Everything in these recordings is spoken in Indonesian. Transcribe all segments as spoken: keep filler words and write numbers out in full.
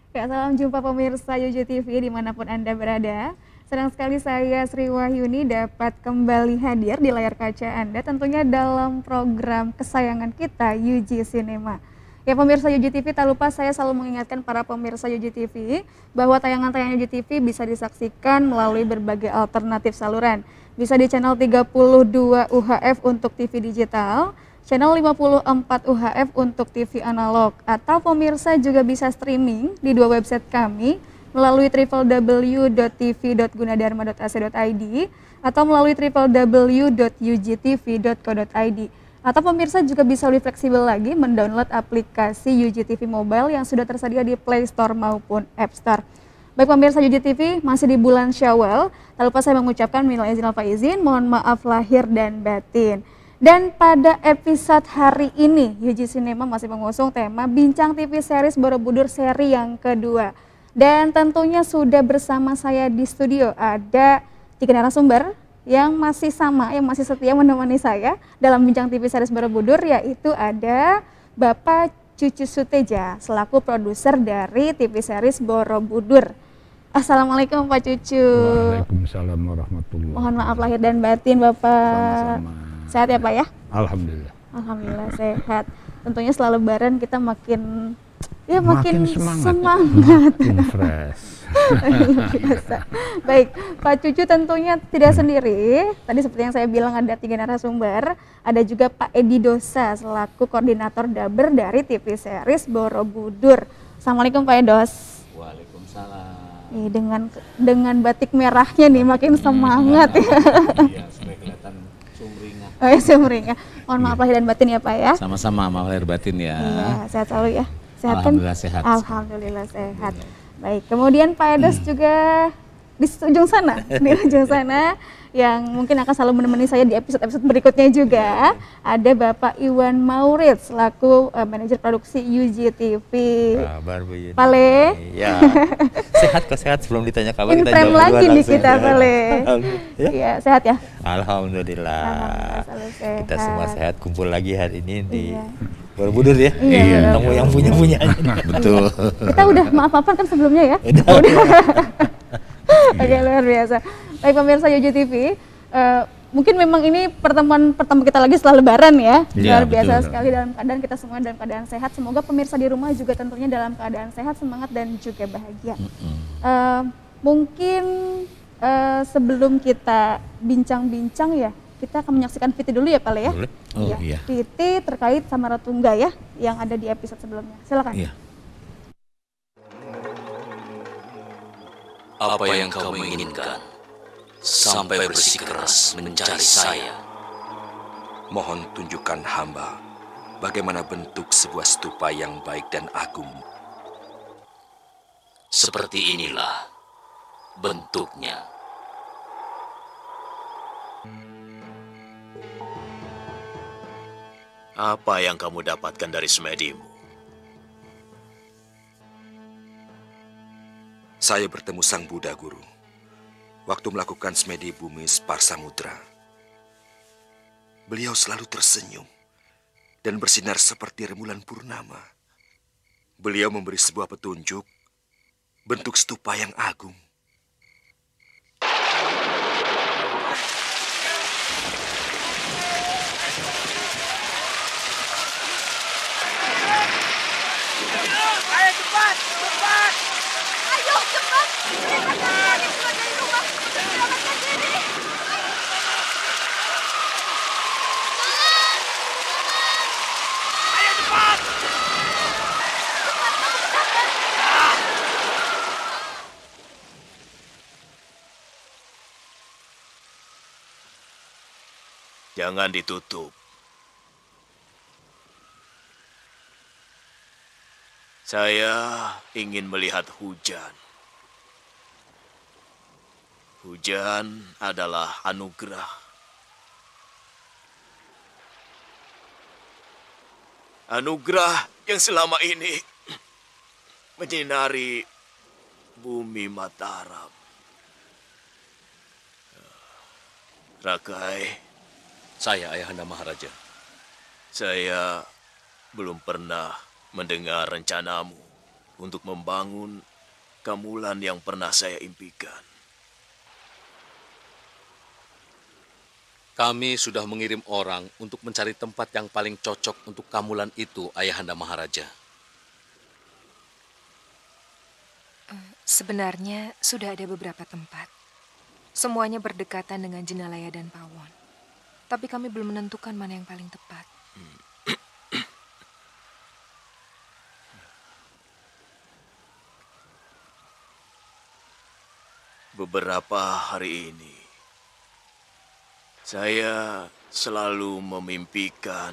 Ya, salam jumpa pemirsa Yuju T V dimanapun Anda berada. Senang sekali saya Sri Wahyuni dapat kembali hadir di layar kaca Anda tentunya dalam program kesayangan kita Yuji Cinema. Ya pemirsa Yuji T V, tak lupa saya selalu mengingatkan para pemirsa Yuji T V bahwa tayangan-tayangan Yuji T V bisa disaksikan melalui berbagai alternatif saluran. Bisa di channel tiga puluh dua U H F untuk T V digital, channel lima puluh empat U H F untuk T V analog, atau pemirsa juga bisa streaming di dua website kami melalui w w w dot t v dot gunadarma dot a c dot i d atau melalui w w w dot u j t v dot co dot i d. Atau pemirsa juga bisa lebih fleksibel lagi mendownload aplikasi U J T V Mobile yang sudah tersedia di Play Store maupun App Store. Baik pemirsa U J T V, masih di bulan Syawal, tak lupa saya mengucapkan minal izin wal faizin, mohon maaf lahir dan batin. Dan pada episode hari ini, Yuji Cinema masih mengusung tema Bincang T V Series Borobudur seri yang kedua. Dan tentunya sudah bersama saya di studio ada tiga narasumber yang masih sama, yang masih setia menemani saya dalam Bincang T V Series Borobudur, yaitu ada Bapak Cucu Suteja selaku produser dari T V Series Borobudur. Assalamualaikum Pak Cucu. Waalaikumsalam warahmatullahi wabarakatuh. Mohon maaf lahir dan batin Bapak. Sama-sama. Sehat ya Pak ya? Alhamdulillah. Alhamdulillah sehat. Tentunya setelah lebaran kita makin ya makin, makin semangat, semangat. makin fresh. Biasa. Baik, Pak Cucu tentunya tidak sendiri. Tadi seperti yang saya bilang ada tiga narasumber. Ada juga Pak Edi Dosa selaku koordinator Daber dari T V Series Borobudur. Assalamualaikum Pak Edos. Waalaikumsalam. Nih, dengan dengan batik merahnya nih makin semangat ya. Iya, supaya kelihatan sumringah. Oh ya, sumringah. Mohon maaf lahir dan batin ya Pak ya. Sama-sama, maaf lahir batin ya. Iya, sehat selalu ya. Sehat kan? Alhamdulillah sehat. Alhamdulillah sehat. Baik, kemudian Pak Edos juga di ujung sana, di ujung sana yang mungkin akan selalu menemani saya di episode-episode berikutnya juga. Ada Bapak Iwan Maurid selaku uh, manajer produksi U J T V. Kabar Bu Yuni. Pale. Iya. Sehat kok, sehat, sebelum ditanya kabar In kita frame jawab lagi duluan nih langsung. kita Pale. Ya. Iya, sehat ya? Alhamdulillah. Alhamdulillah selalu sehat. Kita semua sehat, kumpul lagi hari ini di Iya. Borobudur ya. Iya, Iya. Ketemu yang punya-punya aja. Betul. Kita udah maaf-maafan kan sebelumnya ya? Udah. Oke, luar biasa. Baik pemirsa U J T V, uh, mungkin memang ini pertemuan pertama kita lagi setelah lebaran ya. Iya, Luar biasa betul. sekali dalam keadaan kita semua dalam keadaan sehat. Semoga pemirsa di rumah juga tentunya dalam keadaan sehat, semangat dan juga bahagia. Uh, mungkin uh, sebelum kita bincang-bincang ya, kita akan menyaksikan V T dulu ya Pak Le ya. Boleh? Oh iya. V T terkait sama Ratungga ya, yang ada di episode sebelumnya. Silakan. Iya. Apa yang kau inginkan? Sampai bersikeras mencari saya. Mohon tunjukkan hamba bagaimana bentuk sebuah stupa yang baik dan agung. Seperti inilah bentuknya. Apa yang kamu dapatkan dari semedimu? Saya bertemu Sang Buddha, Guru, waktu melakukan semedi bumi Sparsamudra. Beliau selalu tersenyum dan bersinar seperti rembulan purnama. Beliau memberi sebuah petunjuk bentuk stupa yang agung. Ayo cepat, cepat! Ayo cepat! Kita lagi keluar dari rumah untuk menyelamatkan diri. Ayo cepat! Cepat kamu ke dalam. Jangan ditutup. Saya ingin melihat hujan. Hujan adalah anugerah. Anugerah yang selama ini menyinari bumi Mataram. Rakai, Saya Ayahanda Maharaja. saya belum pernah mendengar rencanamu. untuk membangun Kamulan yang pernah saya impikan. Kami sudah mengirim orang untuk mencari tempat yang paling cocok untuk Kamulan itu, Ayahanda Maharaja. Sebenarnya sudah ada beberapa tempat. Semuanya berdekatan dengan Jenalaya dan Pawon. Tapi kami belum menentukan mana yang paling tepat. Beberapa hari ini, saya selalu memimpikan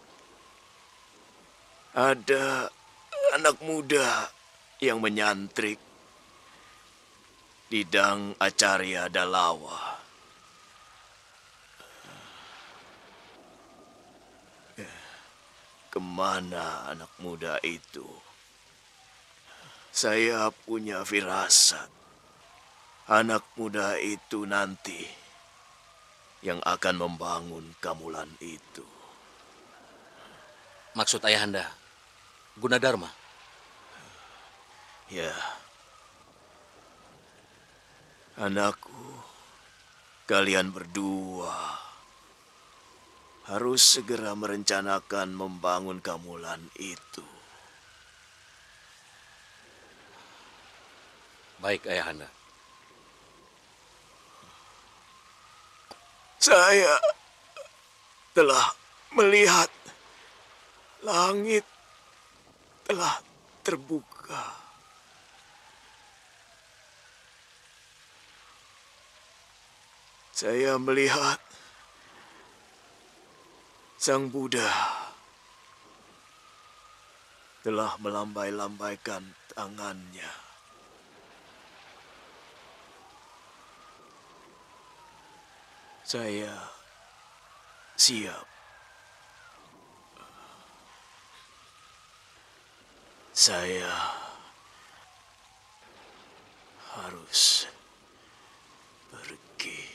ada anak muda yang menyantrik di Dang Acarya Dalawa. Kemana anak muda itu? Saya punya firasat. Anak muda itu nanti yang akan membangun Kamulan itu. Maksud Ayahanda, Gunadarma? Ya. Anakku, kalian berdua harus segera merencanakan membangun Kamulan itu. Baik, Ayahanda. Saya telah melihat langit telah terbuka. Saya melihat Sang Buddha telah melambai-lambaikan tangannya. Saya siap. Saya harus pergi.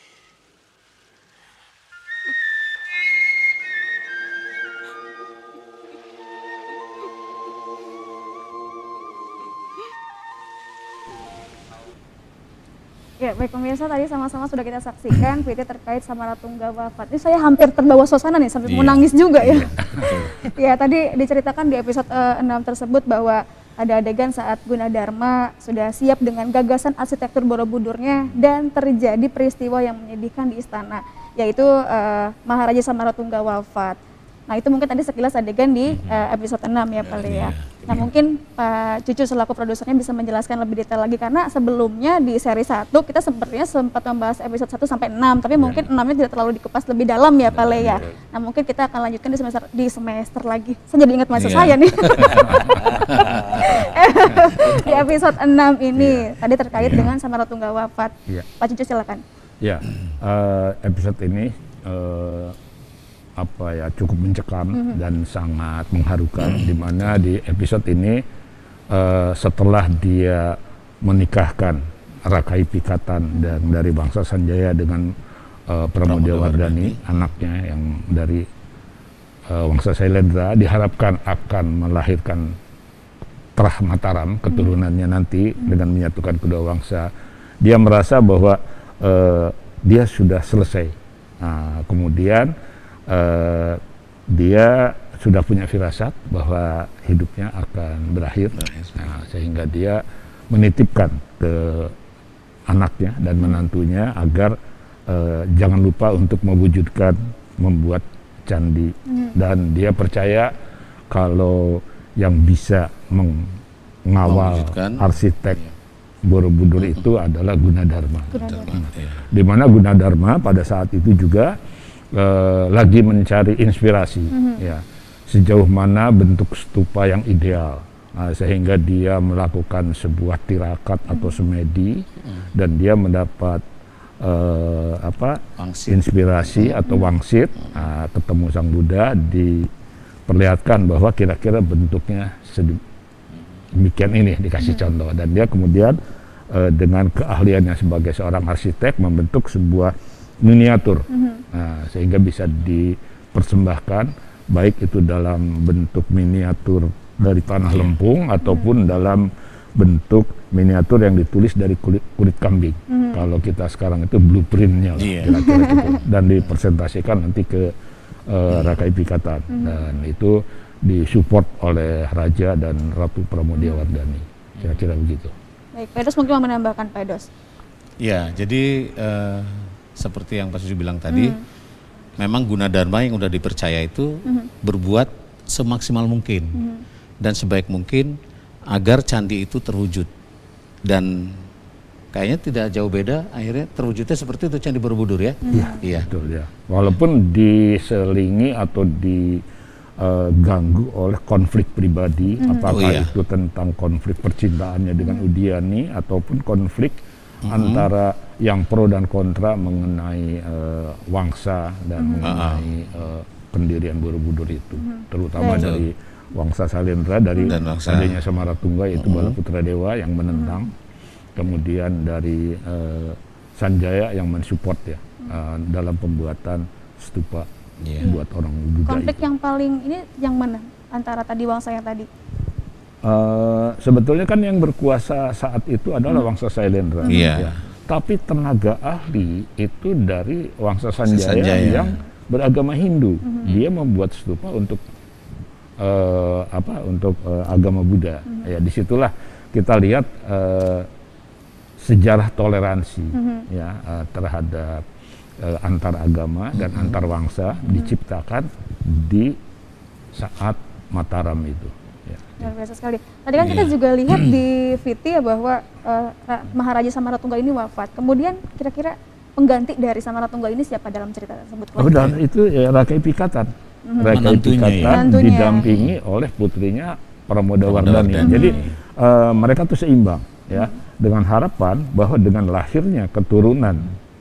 Ya, baik pemirsa, tadi sama-sama sudah kita saksikan V T terkait Samaratungga wafat. Ini saya hampir terbawa suasana nih, sampai Iya. mau nangis juga ya. Iya, Ya, tadi diceritakan di episode uh, enam tersebut bahwa ada adegan saat Gunadarma sudah siap dengan gagasan arsitektur Borobudurnya dan terjadi peristiwa yang menyedihkan di istana, yaitu uh, Maharaja Samaratungga wafat. Nah, itu mungkin tadi sekilas adegan di uh, episode enam ya Pak ya. Nah, mungkin Pak Cucu selaku produsernya bisa menjelaskan lebih detail lagi, karena sebelumnya di seri satu kita sepertinya sempat membahas episode satu sampai enam, tapi mungkin enamnya tidak terlalu dikupas lebih dalam ya Pak ya. Nah, mungkin kita akan lanjutkan di semester di semester lagi. Saya jadi ingat masa saya nih. Di episode enam ini tadi terkait dengan Samaratungga wafat. Iya. Pak Cucu silakan. Ya, eh, episode ini eh, apa ya cukup mencekam mm-hmm. dan sangat mengharukan, di mana di episode ini uh, setelah dia menikahkan Rakai Pikatan dan dari bangsa Sanjaya dengan uh, Pramodawardhani, anaknya yang dari uh, bangsa Sailendra, diharapkan akan melahirkan Trah Mataram, keturunannya mm-hmm. nanti dengan menyatukan kedua bangsa. Dia merasa bahwa uh, dia sudah selesai. Nah, kemudian Uh, dia sudah punya firasat bahwa hidupnya akan berakhir, nah, sehingga dia menitipkan ke anaknya dan menantunya agar uh, jangan lupa untuk mewujudkan membuat candi, hmm. dan dia percaya kalau yang bisa mengawal arsitek Borobudur hmm. itu adalah Gunadarma. Gunadarma. Hmm. Di mana Gunadarma pada saat itu juga Uh, lagi mencari inspirasi, mm-hmm. ya sejauh mana bentuk stupa yang ideal, uh, sehingga dia melakukan sebuah tirakat mm-hmm. atau semedi, mm-hmm. dan dia mendapat uh, apa wangsit. inspirasi mm-hmm. atau wangsit, uh, ketemu Sang Buddha, diperlihatkan bahwa kira-kira bentuknya sedemikian ini, dikasih mm-hmm. contoh, dan dia kemudian uh, dengan keahliannya sebagai seorang arsitek membentuk sebuah miniatur, mm-hmm. nah, sehingga bisa dipersembahkan baik itu dalam bentuk miniatur dari tanah lempung ataupun dalam bentuk miniatur yang ditulis dari kulit kulit kambing. Hmm. Kalau kita sekarang itu blueprintnya, yeah. kira-kira gitu. Dan dipresentasikan nanti ke uh, Rakai Pikatan, hmm. dan itu disupport oleh Raja dan Ratu Pramudiawardhani, kira-kira begitu. Baik, Pak Edos mungkin mau menambahkan, Pak Edos. Ya, jadi uh, seperti yang Pak Suju bilang tadi, hmm. memang Gunadarma yang udah dipercaya itu hmm. berbuat semaksimal mungkin hmm. dan sebaik mungkin agar candi itu terwujud. Dan kayaknya tidak jauh beda, akhirnya terwujudnya seperti itu Candi Borobudur ya. Iya, hmm. ya, betul ya. Walaupun diselingi atau diganggu uh, oleh konflik pribadi, hmm. apakah oh, iya. itu tentang konflik percintaannya dengan hmm. Udiani ataupun konflik hmm. antara yang pro dan kontra mengenai uh, Wangsa dan hmm. mengenai uh, pendirian Borobudur itu, hmm. terutama hmm. dari Wangsa Sailendra dari adanya Samaratungga yaitu uh-huh. Balaputra Dewa yang menentang, uh-huh. kemudian dari uh, Sanjaya yang mensupport ya uh, dalam pembuatan stupa yeah. buat orang Buddha. Konflik itu. yang paling ini yang mana antara tadi Wangsa yang tadi? Uh, sebetulnya kan yang berkuasa saat itu adalah uh-huh. Wangsa Sailendra, uh-huh. ya. Tapi tenaga ahli itu dari Wangsa Sanjaya, Sanjaya. yang beragama Hindu. Uh-huh. Dia membuat stupa untuk Uh, apa untuk uh, agama Buddha. Mm-hmm. Ya disitulah kita lihat uh, sejarah toleransi mm-hmm. ya uh, terhadap uh, antar agama mm-hmm. dan antar bangsa mm-hmm. diciptakan di saat Mataram itu. Ya. Luar biasa sekali. Tadi kan yeah. kita juga lihat di V T ya bahwa uh, Maharaja Samaratungga ini wafat. Kemudian kira-kira pengganti dari Samaratungga ini siapa dalam cerita tersebut? Oh, dan itu ya Rakai Pikatan. Rakai Pikatan ya. didampingi oleh putrinya Pramodawardhani. Jadi uh, mereka tuh seimbang ya, hmm. dengan harapan bahwa dengan lahirnya keturunan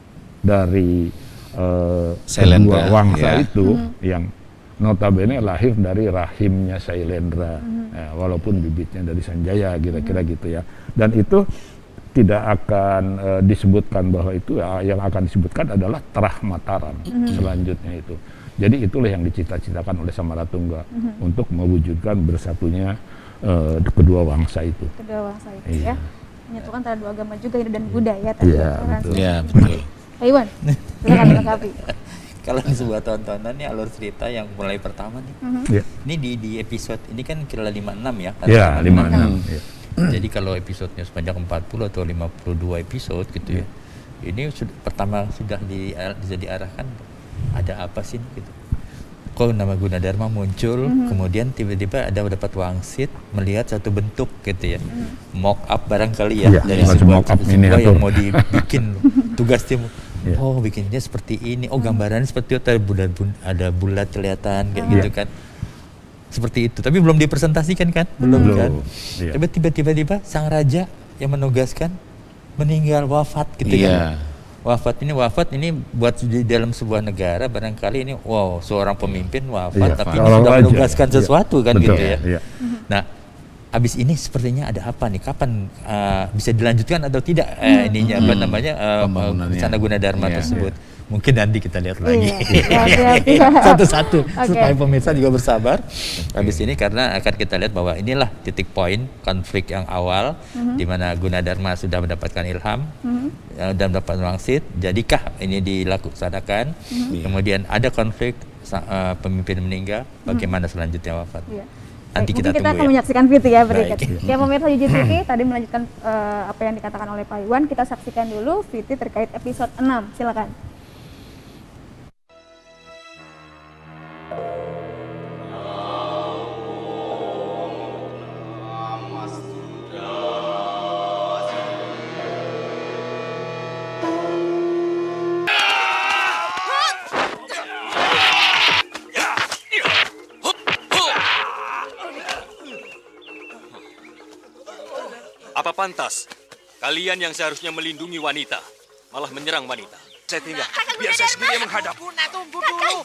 dari uh, kedua Wangsa ya. itu hmm. yang notabene lahir dari rahimnya Sailendra, hmm. ya, walaupun bibitnya dari Sanjaya kira-kira hmm. gitu ya. Dan itu tidak akan uh, disebutkan bahwa itu ya, yang akan disebutkan adalah Terah Mataram hmm. selanjutnya itu. Jadi itulah yang dicita-citakan oleh Samaratungga mm-hmm. untuk mewujudkan bersatunya uh, kedua Wangsa itu. Kedua Wangsa itu iya. ya, menyatukan antara dua agama juga Hindu dan Buddha ya tadi. Iya betul. Iya betul. Pak Iwan, silakan melengkapi. Kalau sebuah tontonan nih alur cerita yang mulai pertama nih, mm-hmm. yeah. ini di, di episode ini kan kira lima puluh enam ya? Iya lima puluh enam. Jadi kalau episodenya sepanjang empat puluh atau lima puluh dua episode gitu yeah. ya, ini sudah, pertama sudah di, bisa diarahkan. Ada apa sih gitu? Kok nama Gunadarma muncul, mm-hmm. kemudian tiba-tiba ada dapat wangsit melihat satu bentuk gitu ya, mm-hmm. mock up barangkali ya, yeah, dari sebuah, sebuah yang mau dibikin tugas tim. Yeah. Oh bikinnya seperti ini, oh gambarannya seperti itu, ada bulat, ada bulat kelihatan kayak uh-huh. gitu kan, seperti itu. Tapi belum dipresentasikan kan, belum mm-hmm. kan. Yeah. Tapi tiba-tiba sang raja yang menugaskan meninggal wafat gitu yeah. kan. Wafat ini wafat ini buat di dalam sebuah negara barangkali ini wow seorang pemimpin wafat iya, tapi sudah menugaskan iya. sesuatu kan betul, gitu ya. Iya. Nah, habis ini sepertinya ada apa nih? Kapan uh, bisa dilanjutkan atau tidak uh, ininya hmm. apa namanya uh, Candi Gunadarma iya, tersebut? Iya. Mungkin nanti kita lihat lagi iya. satu-satu okay. supaya pemirsa juga bersabar. Okay. Habis ini karena akan kita lihat bahwa inilah titik poin konflik yang awal mm-hmm. di mana Gunadarma sudah mendapatkan ilham mm-hmm. dan mendapat wangsit. Jadikah ini dilaksanakan? Mm-hmm. Kemudian ada konflik uh, pemimpin meninggal. Bagaimana mm-hmm. selanjutnya wafat? Yeah. Nanti Baik, kita kita tunggu akan ya. menyaksikan V T ya berikut. Ya pemirsa U J T V tadi melanjutkan uh, apa yang dikatakan oleh Pak Iwan. Kita saksikan dulu V T terkait episode enam. Silakan. Apa pantas kalian yang seharusnya melindungi wanita malah menyerang wanita? Saya tinggal. Kakang Biar saya sendiri yang menghadap. Bunda, tunggu dulu.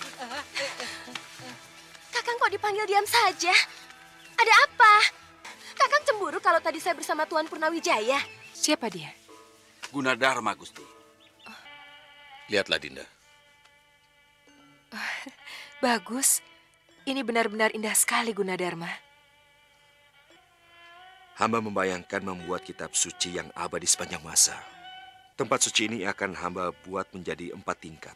Kakang kok dipanggil diam saja? Ada apa? Kakang cemburu kalau tadi saya bersama Tuan Purnawijaya. Siapa dia? Gunadarma, Gusti. Oh. Lihatlah, Dinda. Oh, bagus. Ini benar-benar indah sekali, Gunadarma. hamba membayangkan membuat kitab suci yang abadi sepanjang masa. Tempat suci ini akan hamba buat menjadi empat tingkat.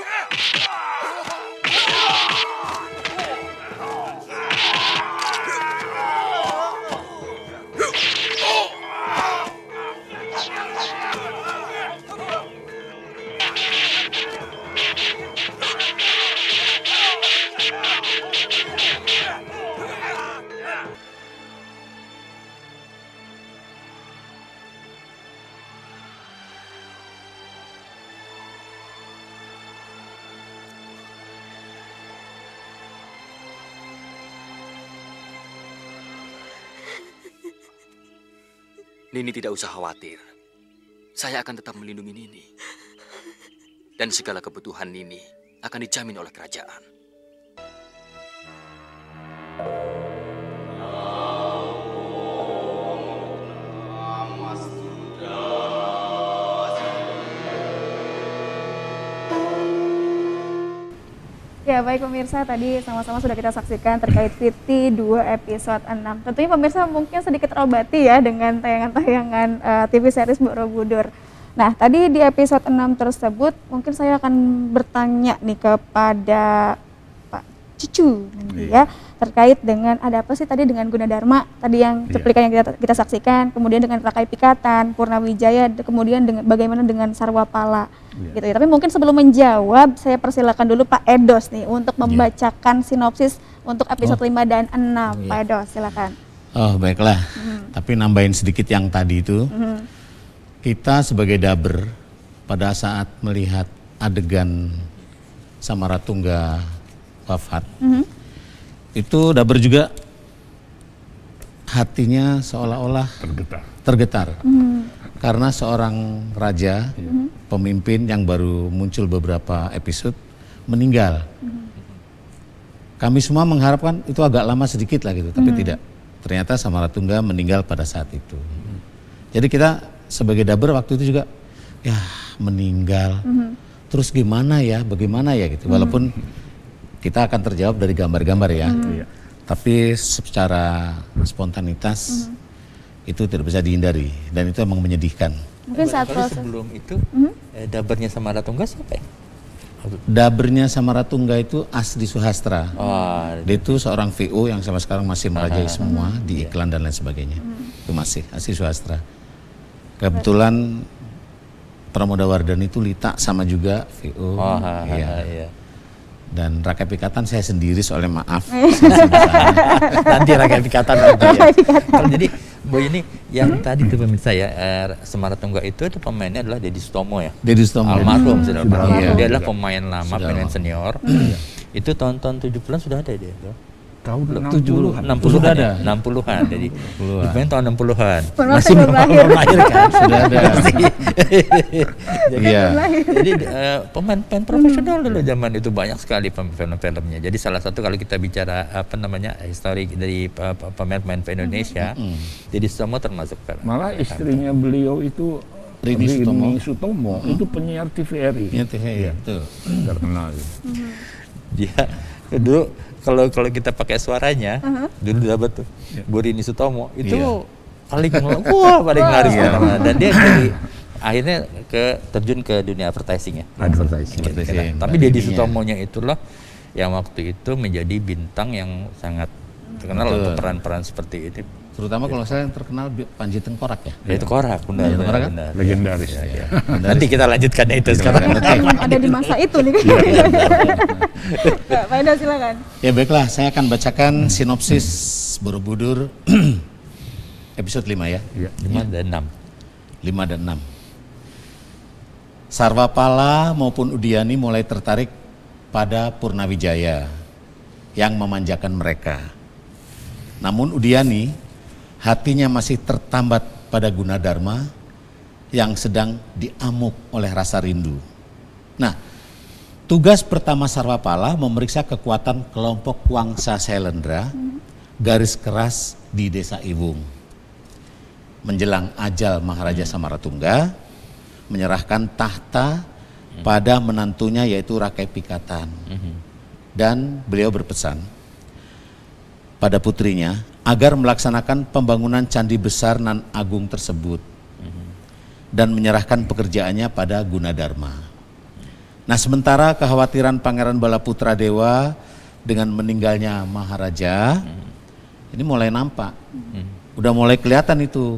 Nini tidak usah khawatir. Saya akan tetap melindungi Nini. Dan segala kebutuhan Nini akan dijamin oleh kerajaan. Ya baik pemirsa, tadi sama-sama sudah kita saksikan terkait V T dua episode enam. Tentunya pemirsa mungkin sedikit terobati ya dengan tayangan-tayangan uh, T V series Borobudur. Nah tadi di episode enam tersebut mungkin saya akan bertanya nih kepada Pak Cucu nanti ya, terkait dengan ada apa sih tadi dengan Gunadarma tadi yang cuplikan yang kita, kita saksikan, kemudian dengan Rakai Pikatan, Purnawijaya, kemudian dengan bagaimana dengan Sarwapala. Yeah. Gitu ya. Tapi mungkin sebelum menjawab, saya persilakan dulu Pak Edos nih untuk membacakan yeah. sinopsis untuk episode oh. lima dan enam. Oh, yeah. Pak Edos, silakan. Oh, baiklah. Mm. Tapi nambahin sedikit yang tadi itu. Mm. Kita sebagai daber pada saat melihat adegan Samaratungga wafat. Mm. Itu daber juga hatinya seolah-olah tergetar. Tergetar. Mm. Karena seorang raja, mm-hmm. pemimpin yang baru muncul beberapa episode, meninggal. Mm-hmm. Kami semua mengharapkan itu agak lama sedikit lah gitu, tapi mm-hmm. tidak. Ternyata Samaratungga meninggal pada saat itu. Mm-hmm. Jadi kita sebagai daber waktu itu juga, ya meninggal. Mm-hmm. Terus gimana ya, bagaimana ya gitu. Mm-hmm. Walaupun kita akan terjawab dari gambar-gambar ya. Mm-hmm. Tapi secara spontanitas, mm-hmm. itu tidak bisa dihindari dan itu emang menyedihkan. Mungkin saat proses sebelum itu mm-hmm. eh, dabernya Samaratungga siapa ya? Dabernya Samaratungga itu Asdi Suhastra. Oh, dia itu seorang V O yang sampai sekarang masih merajai semua mm-hmm. di iklan dan lain sebagainya. Mm-hmm. Itu masih Asdi Suhastra. Kebetulan Pramodawardhani itu Lita sama juga V O. Oh, ha, ya. ha, iya. Dan Rakai Pikatan saya sendiri soalnya maaf. Nanti Rakai Pikatan nanti ya. Kalau jadi Boy ini yang tadi tuh pemirsa ya, eh, Samaratungga itu itu pemainnya adalah Deddy Sutomo ya. Deddy Sutomo. Almarhum sudah almarhum. Iya. Dia adalah pemain lama, sudah pemain senior. Itu tahun-tahun tujuh puluhan sudah ada dia. Tahun tujuh puluhan, enam puluhan ada. enam puluhan. Jadi pemain tahun enam puluhan. Masih belum lahir. lahir kan? Sudah ada. Iya. Jadi uh, pemain-pemain profesional dulu zaman itu banyak sekali film-filmnya. Jadi salah satu kalau kita bicara apa namanya histori dari uh, pemain-pemain Indonesia, mm-hmm. jadi semua termasuk. Malah istrinya beliau itu Rini Sutomo, Sutomo mm-hmm. itu penyiar T V R I. Penyiar T V R I, itu terkenal. Mm-hmm. Dia dulu kalau kalau kita pakai suaranya, uh-huh. dulu dapat tuh yeah. Bu Rini Sutomo itu yeah. paling wah paling laris yeah. Dan dia jadi akhirnya ke terjun ke dunia advertising ya. Advertising. advertising. Tapi Deddy Sutomonya itulah yang waktu itu menjadi bintang yang sangat terkenal untuk peran-peran seperti ini. Terutama kalau saya yang terkenal Panji Tengkorak ya. Ya, itu Korak, benar, ya, benar, benar. Legendaris. Ya, ya. Nanti kita lanjutkan itu sekarang. Ada di masa itu nih. Pak Edo silakan. Ya baiklah, saya akan bacakan sinopsis Borobudur episode lima ya. lima dan enam. lima dan enam. Sarwapala maupun Udiani mulai tertarik pada Purnawijaya yang memanjakan mereka. Namun Udiani hatinya masih tertambat pada Gunadarma yang sedang diamuk oleh rasa rindu. Nah, tugas pertama Sarwapala memeriksa kekuatan kelompok Wangsa Sailendra garis keras di Desa Iwung. Menjelang ajal Maharaja Samaratungga menyerahkan tahta pada menantunya yaitu Rakai Pikatan. Dan beliau berpesan pada putrinya agar melaksanakan pembangunan candi besar nan agung tersebut dan menyerahkan pekerjaannya pada Gunadarma. Nah, sementara kekhawatiran Pangeran Balaputra Dewa dengan meninggalnya Maharaja ini mulai nampak, udah mulai kelihatan itu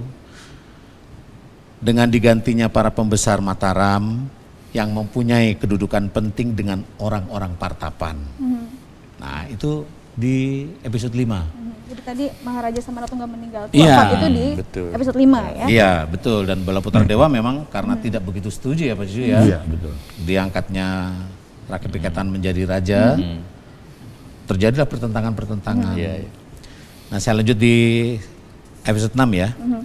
dengan digantinya para pembesar Mataram yang mempunyai kedudukan penting dengan orang-orang Partapan. Hmm. Nah, itu di episode lima. Hmm. Jadi tadi Maharaja sama Ratu nggak meninggal ya, itu di betul. episode lima ya? Iya, betul. Dan Balaputra Dewa memang karena hmm. tidak begitu setuju ya Pak Cucu ya. Iya, betul. Diangkatnya Rakya Pikatan hmm. menjadi raja, hmm. terjadilah pertentangan-pertentangan. Hmm. Ya, ya. Nah, saya lanjut di episode enam ya. Hmm.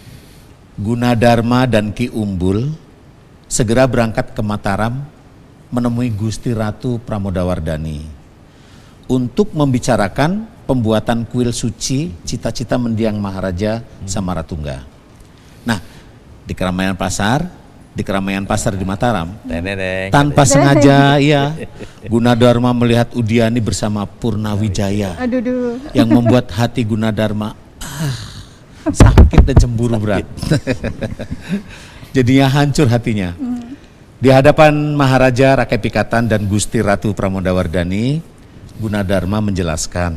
Gunadarma dan Ki Umbul segera berangkat ke Mataram menemui Gusti Ratu Pramodawardhani untuk membicarakan pembuatan kuil suci cita-cita mendiang Maharaja Samaratungga. Nah, di keramaian pasar, di keramaian pasar di Mataram, tanpa sengaja ya Gunadarma melihat Udiani bersama Purnawijaya yang membuat hati Gunadarma ah, sakit dan cemburu berat. Jadinya hancur hatinya. Hmm. Di hadapan Maharaja Rakya Pikatan dan Gusti Ratu Pramodawardhani, Gunadarma menjelaskan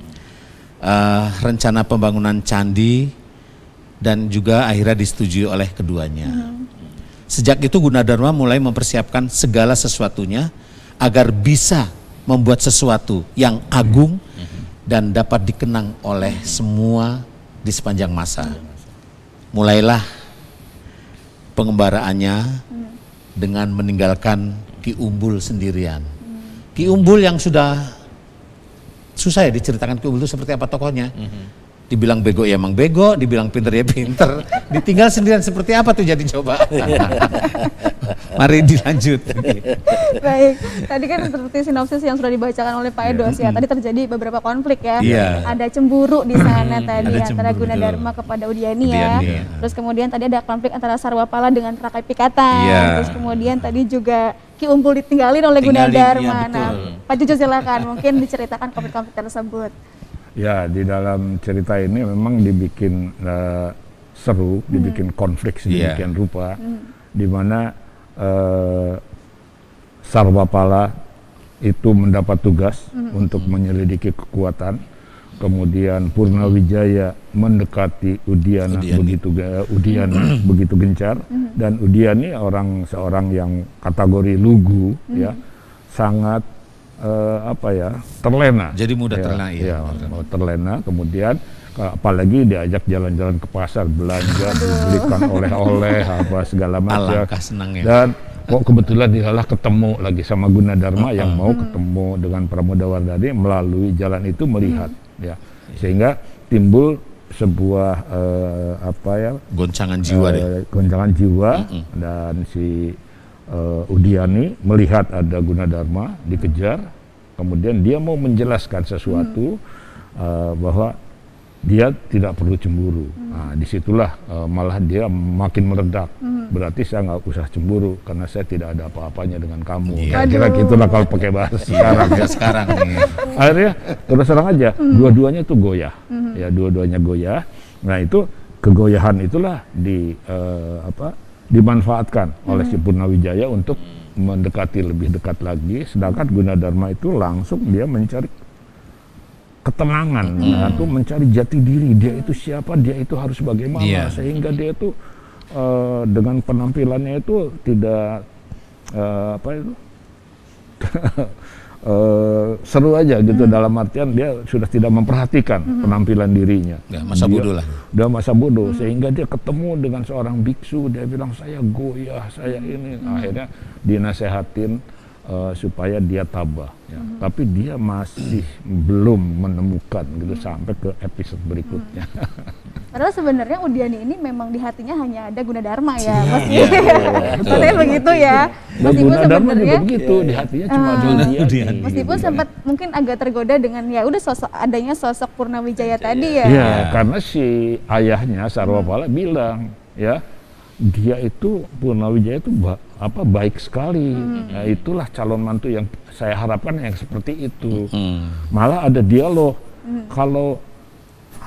uh, rencana pembangunan candi dan juga akhirnya disetujui oleh keduanya. Hmm. Sejak itu Gunadarma mulai mempersiapkan segala sesuatunya agar bisa membuat sesuatu yang agung hmm. dan dapat dikenang oleh semua di sepanjang masa. Mulailah pengembaraannya hmm. dengan meninggalkan Ki Umbul sendirian. Hmm. Ki Umbul yang sudah susah ya diceritakan Ki Umbul itu seperti apa tokohnya. Hmm. Dibilang bego ya emang bego, dibilang pinter ya pinter, ditinggal sendirian seperti apa tuh jadi coba. Mari dilanjut. Baik, tadi kan seperti sinopsis yang sudah dibacakan oleh Pak Edos ya. Tadi terjadi beberapa konflik ya. Yeah. Ada cemburu di sana tadi ada antara Gunadarma kepada Udiani ya. Ya. Terus kemudian tadi ada konflik antara Sarwapala dengan Rakya Pikatan. Yeah. Terus kemudian tadi juga Ki Umbul ditinggalin oleh Gunadarma. Ya, nah, Pak Cucu silakan mungkin diceritakan konflik-konflik tersebut. Ya, di dalam cerita ini memang dibikin uh, seru, hmm. dibikin konflik sedemikian yeah. rupa, hmm. di mana uh, Sarwapala itu mendapat tugas hmm. untuk menyelidiki kekuatan, kemudian Purnawijaya mendekati Udiana Udiani. begitu uh, Udiana begitu gencar, hmm. dan Udiani orang seorang yang kategori lugu, hmm. ya, sangat Uh, apa ya terlena, jadi mudah ya, terlena ya, ya terlena. Kemudian apalagi diajak jalan-jalan ke pasar belanja, dibelikan oleh-oleh apa segala macam, dan kok kebetulan dialah ketemu lagi sama Gunadarma uh, uh. yang mau ketemu dengan Pramodawardhani melalui jalan itu melihat, hmm. ya, sehingga timbul sebuah uh, apa ya goncangan jiwa, uh, deh. goncangan jiwa, uh, uh. dan si Uh, Udiani melihat ada Gunadarma dikejar, kemudian dia mau menjelaskan sesuatu hmm. uh, bahwa dia tidak perlu cemburu. Hmm. Nah, disitulah uh, malah dia makin meledak. Hmm. Berarti saya nggak usah cemburu karena saya tidak ada apa-apanya dengan kamu. Yeah. Kira-kira gitulah kalau pakai bahasa sekarang. Ya. sekarang. Akhirnya terus terang aja, hmm. dua-duanya itu goyah. Hmm. Ya, dua-duanya goyah. Nah, itu kegoyahan itulah di uh, apa? dimanfaatkan hmm. oleh si Purnawijaya untuk mendekati lebih dekat lagi, sedangkan Gunadarma itu langsung dia mencari ketenangan, hmm. atau mencari jati diri, dia itu siapa, dia itu harus bagaimana, yeah. sehingga dia itu uh, dengan penampilannya itu tidak uh, apa itu Uh, seru aja gitu, hmm. dalam artian dia sudah tidak memperhatikan hmm. penampilan dirinya. Ya, masa bodoh lah. Udah masa bodoh, hmm. sehingga dia ketemu dengan seorang biksu, dia bilang saya goyah, saya ini. Hmm. Akhirnya dinasehatin uh, supaya dia tabah. Ya. Hmm. Tapi dia masih hmm. belum menemukan gitu hmm. sampai ke episode berikutnya. Hmm. Padahal sebenarnya Udiani ini memang di hatinya hanya ada Gunadarma ya, Mas. Iya, betul begitu ya. Meskipun sebenarnya begitu di hatinya cuma uh, Udiani. Meskipun gitu, sempat ya. mungkin agak tergoda dengan ya udah sosok adanya sosok Purnawijaya tadi ya. Iya, ya. Karena si ayahnya Sarwapala hmm. bilang ya dia itu Purnawijaya itu ba apa baik sekali. Hmm. Nah, itulah calon mantu yang saya harapkan yang seperti itu. Hmm. Malah ada dialog hmm. kalau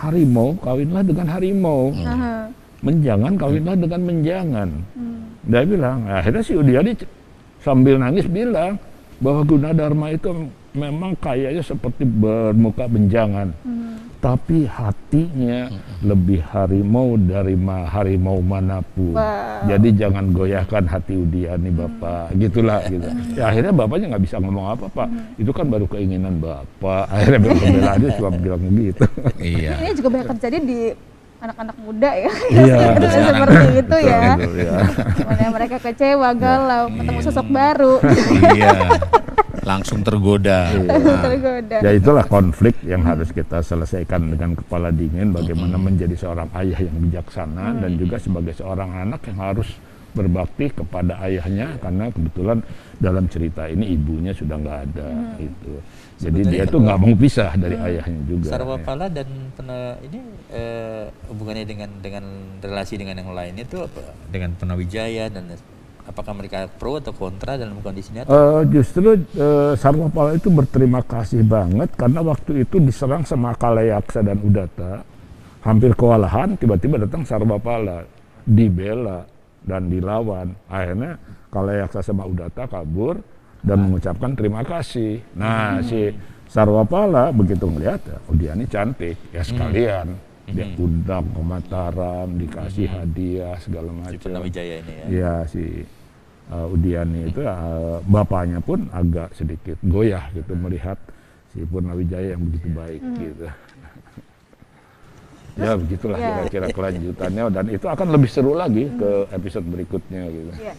harimau kawinlah dengan harimau, Aha. menjangan kawinlah dengan menjangan. Hmm. Dia bilang, akhirnya si Udiani sambil nangis bilang bahwa Gunadarma itu memang kayaknya seperti bermuka benjangan, hmm. tapi hatinya hmm. lebih harimau dari ma harimau manapun. Wow. Jadi jangan goyahkan hati Udiani Bapak, hmm. gitulah gitu. Ya, akhirnya bapaknya nggak bisa ngomong apa Pak, hmm. itu kan baru keinginan Bapak. Akhirnya bela dia cuma bilang begitu. Iya. Ini juga banyak terjadi di anak-anak muda ya, iya, seperti itu betul, ya. betul, ya. Gimana mereka kecewa, galau, ya. Ketemu sosok baru. Iya, langsung tergoda. Iya. tergoda. Ya itulah konflik yang harus kita selesaikan dengan kepala dingin. Bagaimana hmm. menjadi seorang ayah yang bijaksana hmm. dan juga sebagai seorang anak yang harus berbakti kepada ayahnya, karena kebetulan dalam cerita ini ibunya sudah nggak ada. Hmm. Itu. Jadi dia tuh nggak mau pisah dari hmm. ayahnya juga. Sarwapala ya. Dan pena, ini eh, hubungannya dengan dengan relasi dengan yang lain itu apa? Dengan Penawijaya dan apakah mereka pro atau kontra dalam kondisi ini? Uh, justru uh, Sarwapala itu berterima kasih banget karena waktu itu diserang sama Kalayaksa dan Udatta, hampir kewalahan, tiba-tiba datang Sarwapala, dibela dan dilawan. Akhirnya Kalayaksa sama Udatta kabur dan nah. mengucapkan terima kasih. Nah, hmm. si Sarwapala begitu ngelihat, ya, Udiani cantik, ya sekalian hmm. dia undang ke Mataram, dikasih hmm. hadiah segala macam. Si Penawijaya ini ya. Iya, si uh, Udiani itu uh, bapaknya pun agak sedikit goyah gitu melihat si Purnawijaya yang begitu baik hmm. gitu. Ya begitulah ya. Kira-kira kelanjutannya, dan itu akan lebih seru lagi hmm. ke episode berikutnya gitu. Ya.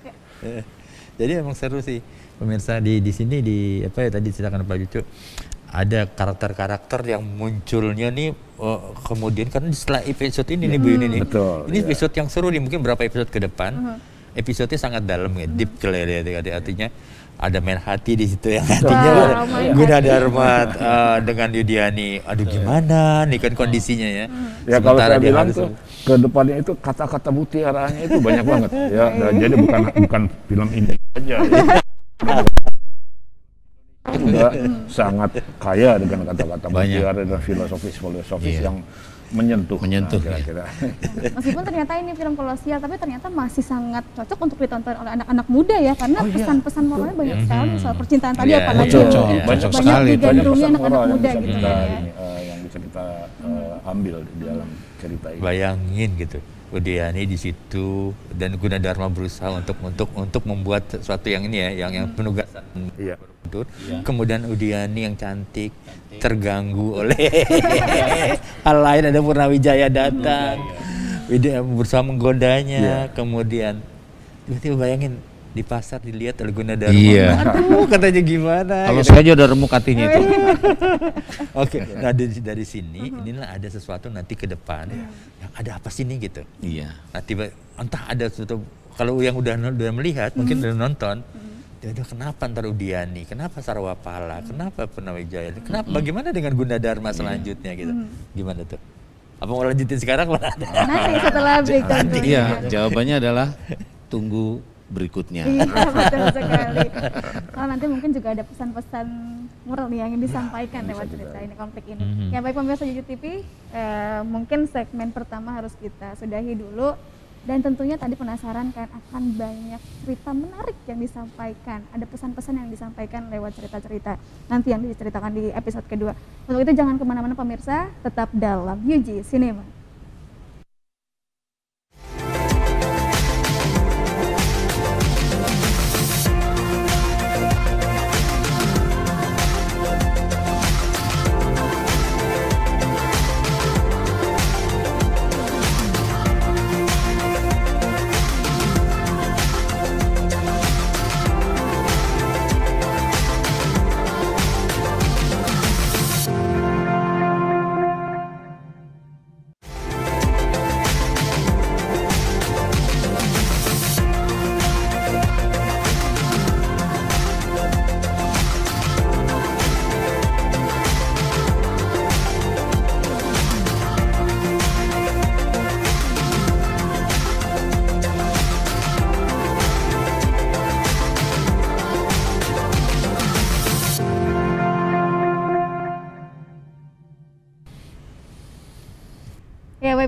Jadi emang seru sih pemirsa di di sini di apa ya tadi ceritakan Pak Jucu, ada karakter-karakter yang munculnya nih uh, kemudian karena setelah episode ini ya. nih Bu Yuni nih. Betul. Ini ya. episode yang seru nih, mungkin berapa episode ke depan. Uh-huh. Episodenya sangat dalam ya, deep kali ya, ya, artinya ada main hati di situ yang hatinya wow, Gunadarma uh, dengan Yudiani. Aduh gimana nih kan kondisinya ya. Ya kalau saya bilang tuh ke depannya itu kata-kata mutiaranya itu banyak banget ya. Dan jadi bukan bukan film ini aja. Ya. Juga sangat kaya dengan kata-kata mutiara dan filosofis-filosofis yeah. yang menyentuh, menyentuh nah, kira-kira. Meskipun ternyata ini film kolosial, tapi ternyata masih sangat cocok untuk ditonton oleh anak-anak muda ya, karena oh, pesan-pesan iya. moralnya banyak sekali mm-hmm. soal percintaan tadi yeah, apalagi cocok, ya. banyak, banyak sekali digandrungi anak-anak muda yang gitu kita, ya. ini, uh, yang bisa kita uh, ambil di dalam cerita ini. Bayangin gitu, Udiani di situ dan Gunadarma berusaha untuk untuk untuk membuat sesuatu yang ini ya, yang yang penugasan. Iya. Ya. Kemudian Udiani yang cantik, cantik. terganggu oleh hal lain, ada Purnawijaya datang, Widya berusaha menggodanya, ya. Kemudian tiba-tiba bayangin di pasar dilihat oleh Gunadarma, iya. aduh katanya gimana? Kalau gitu. saya aja udah remuk hatinya itu. Oke, nah dari, dari sini inilah ada sesuatu nanti ke depan yang ada apa sih nih gitu. Iya. Nah tiba entah ada sesuatu, kalau yang udah udah melihat mungkin udah nonton. Jadi kenapa ntar Udiani, kenapa Sarwapala, kenapa Purnawijaya, kenapa, bagaimana dengan Gunadarma selanjutnya gitu, gimana tuh? Apa mau lanjutin sekarang? Nanti setelah break. Iya, jawabannya adalah tunggu berikutnya. Iya, betul sekali. Oh, nanti mungkin juga ada pesan-pesan moral nih yang ingin disampaikan ya, lewat cerita ini, konflik ini. Mm-hmm. Ya baik pemirsa Juju T V, eh, mungkin segmen pertama harus kita sudahi dulu. Dan tentunya tadi penasaran kan akan banyak cerita menarik yang disampaikan. Ada pesan-pesan yang disampaikan lewat cerita-cerita nanti yang diceritakan di episode kedua. Untuk itu jangan kemana-mana pemirsa, tetap dalam U G Cinema.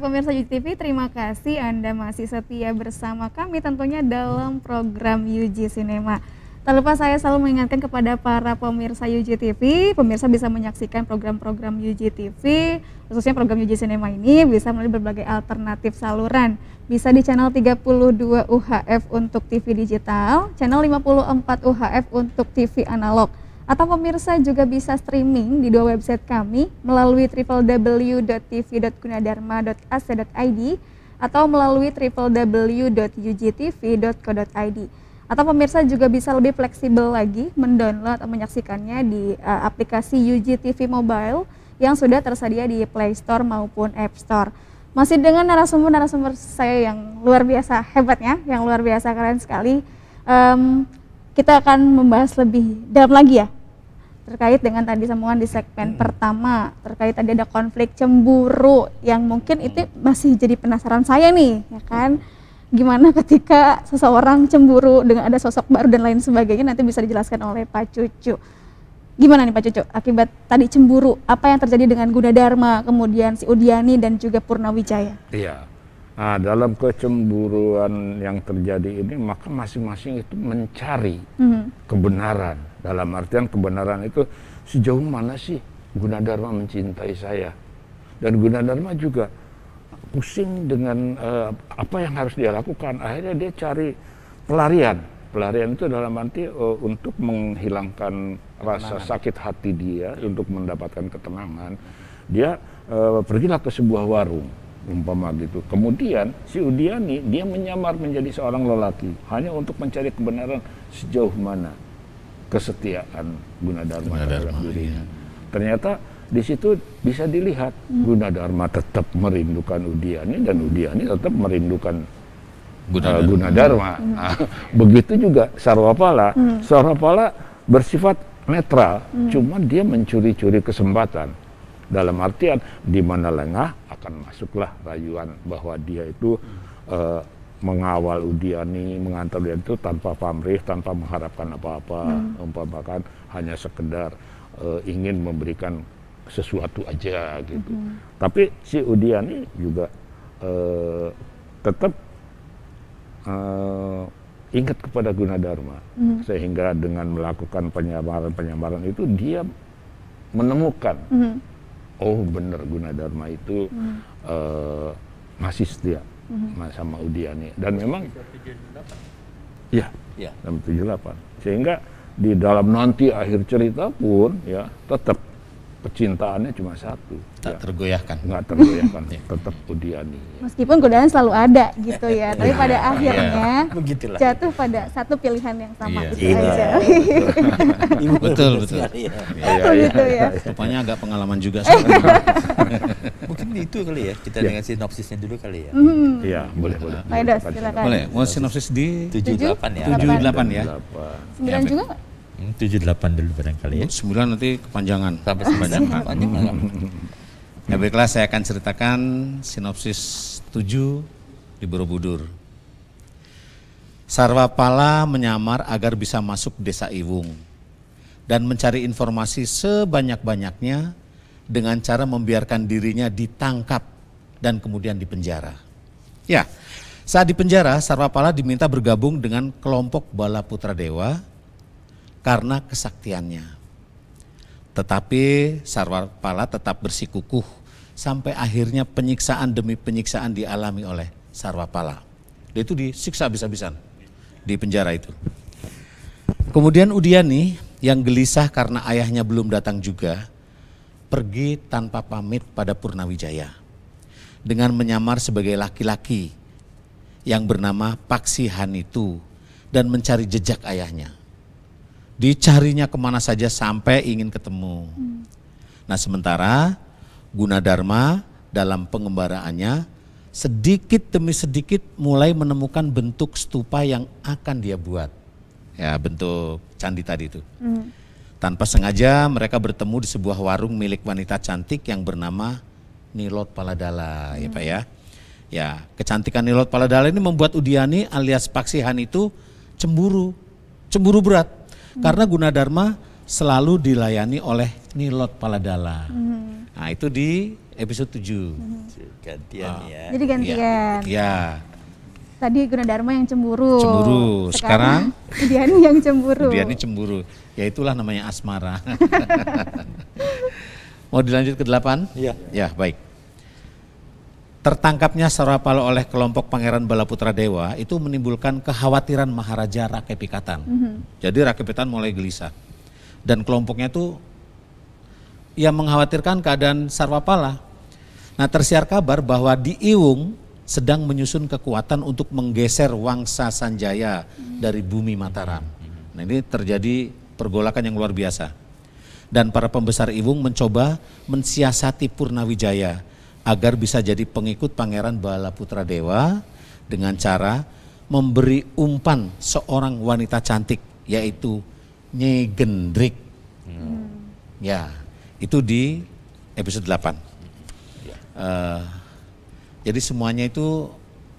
pemirsa U J T V, terima kasih Anda masih setia bersama kami tentunya dalam program U J Cinema. Tak lupa saya selalu mengingatkan kepada para pemirsa U J T V, pemirsa bisa menyaksikan program-program U J T V, khususnya program U J Cinema ini bisa melalui berbagai alternatif saluran. Bisa di channel tiga puluh dua U H F untuk T V digital, channel lima puluh empat U H F untuk T V analog. Atau pemirsa juga bisa streaming di dua website kami melalui w w w dot t v dot gunadarma dot a c dot i d atau melalui w w w dot u j t v dot co dot i d. Atau pemirsa juga bisa lebih fleksibel lagi mendownload atau menyaksikannya di uh, aplikasi U J T V Mobile yang sudah tersedia di Play Store maupun App Store. Masih dengan narasumber-narasumber saya yang luar biasa hebatnya, yang luar biasa keren sekali. Um, kita akan membahas lebih dalam lagi ya, terkait dengan tadi sambungan di segmen hmm. pertama, terkait tadi ada konflik cemburu yang mungkin itu masih jadi penasaran saya nih, ya kan? Gimana ketika seseorang cemburu dengan ada sosok baru dan lain sebagainya, nanti bisa dijelaskan oleh Pak Cucu. Gimana nih Pak Cucu, akibat tadi cemburu, apa yang terjadi dengan Gunadarma, kemudian si Udiani dan juga Purnawijaya? Iya, nah, dalam kecemburuan yang terjadi ini, maka masing-masing itu mencari hmm. kebenaran. Dalam artian kebenaran itu sejauh mana sih Gunadarma mencintai saya. Dan Gunadarma juga pusing dengan uh, apa yang harus dia lakukan. Akhirnya dia cari pelarian. Pelarian itu dalam arti uh, untuk menghilangkan rasa sakit hati dia, untuk mendapatkan ketenangan. Dia uh, pergilah ke sebuah warung, umpama gitu. Kemudian si Udiani, dia menyamar menjadi seorang lelaki hanya untuk mencari kebenaran sejauh mana kesetiaan Gunadarma terhadap dirinya. Ternyata di situ bisa dilihat hmm. Gunadarma tetap merindukan Udiani dan Udiani tetap merindukan Gunadarma. Uh, Gunadarma. Hmm. Nah, begitu juga Sarwapala. Hmm. Sarwapala bersifat netral, hmm. cuma dia mencuri-curi kesempatan. Dalam artian di mana lengah akan masuklah rayuan bahwa dia itu uh, mengawal Udiani, mengantar dia itu tanpa pamrih, tanpa mengharapkan apa-apa, hmm. umpamakan hanya sekedar uh, ingin memberikan sesuatu aja gitu. Mm-hmm. Tapi si Udiani juga uh, tetap uh, ingat kepada Gunadarma, mm-hmm. sehingga dengan melakukan penyamaran-penyamaran itu dia menemukan, mm-hmm. oh benar Gunadarma itu mm-hmm. uh, masih setia mm-hmm. sama Udiani. Dan memang ya, ya. dalam tujuh puluh delapan. Sehingga di dalam nanti akhir cerita pun ya tetap kecintaannya cuma satu, tak ya. tergoyahkan, nggak tergoyahkan, tetap Udiani. Meskipun godaan selalu ada gitu ya, tapi pada akhirnya Begitulah. jatuh pada satu pilihan yang sama iya. itu iya. aja. betul betul. Oh gitu ya. Rupanya agak pengalaman juga. Mungkin itu kali ya, kita ya. dengan sinopsisnya dulu kali ya. Iya, mm. boleh boleh. Pak Edos, silakan. Boleh, mau sinopsis di tujuh puluh delapan ya. tujuh puluh delapan ya. sembilan juga nggak? tujuh puluh delapan dulu barangkali ya. sembilan nanti kepanjangan. Sampai sembilan. Ya baiklah, saya akan ceritakan sinopsis tujuh di Borobudur. Sarwapala menyamar agar bisa masuk desa Iwung dan mencari informasi sebanyak-banyaknya dengan cara membiarkan dirinya ditangkap dan kemudian dipenjara. Ya, saat dipenjara, Sarwapala diminta bergabung dengan kelompok Bala Putra Dewa karena kesaktiannya. Tetapi Sarwapala tetap bersikukuh sampai akhirnya penyiksaan demi penyiksaan dialami oleh Sarwapala. Dia itu disiksa habis-habisan di penjara itu. Kemudian Udiani yang gelisah karena ayahnya belum datang juga, pergi tanpa pamit pada Purnawijaya dengan menyamar sebagai laki-laki yang bernama Paksi Hanitu dan mencari jejak ayahnya. Dicarinya kemana saja sampai ingin ketemu. Hmm. Nah sementara Gunadarma dalam pengembaraannya sedikit demi sedikit mulai menemukan bentuk stupa yang akan dia buat. Ya bentuk candi tadi itu. Hmm. Tanpa sengaja mereka bertemu di sebuah warung milik wanita cantik yang bernama Nilot Paladala. Hmm. Ya Pak ya. Ya kecantikan Nilot Paladala ini membuat Udiani alias Paksihan itu cemburu. Cemburu berat. Hmm. Karena Gunadarma selalu dilayani oleh Nilot Paladala. Hmm. Nah itu di episode tujuh. Gantian Ah. ya. Jadi gantian. Ya. Tadi Gunadarma yang cemburu. Cemburu. Sekarang, Udiani yang cemburu. Udiani cemburu. Ya itulah namanya asmara. Mau dilanjut ke delapan? Iya. Ya, baik. Tertangkapnya Sarwapala oleh kelompok Pangeran Balaputra Dewa itu menimbulkan kekhawatiran Maharaja Rakepikatan. Mhm. Jadi Rakepikatan mulai gelisah. Dan kelompoknya itu yang mengkhawatirkan keadaan Sarwapala. Nah, tersiar kabar bahwa di Iwung sedang menyusun kekuatan untuk menggeser Wangsa Sanjaya dari bumi Mataram. Nah, ini terjadi pergolakan yang luar biasa. Dan para pembesar Iwung mencoba mensiasati Purnawijaya agar bisa jadi pengikut Pangeran Balaputra Dewa dengan cara memberi umpan seorang wanita cantik, yaitu Nyi Gendrik. Hmm. Ya, itu di episode delapan. Uh, jadi semuanya itu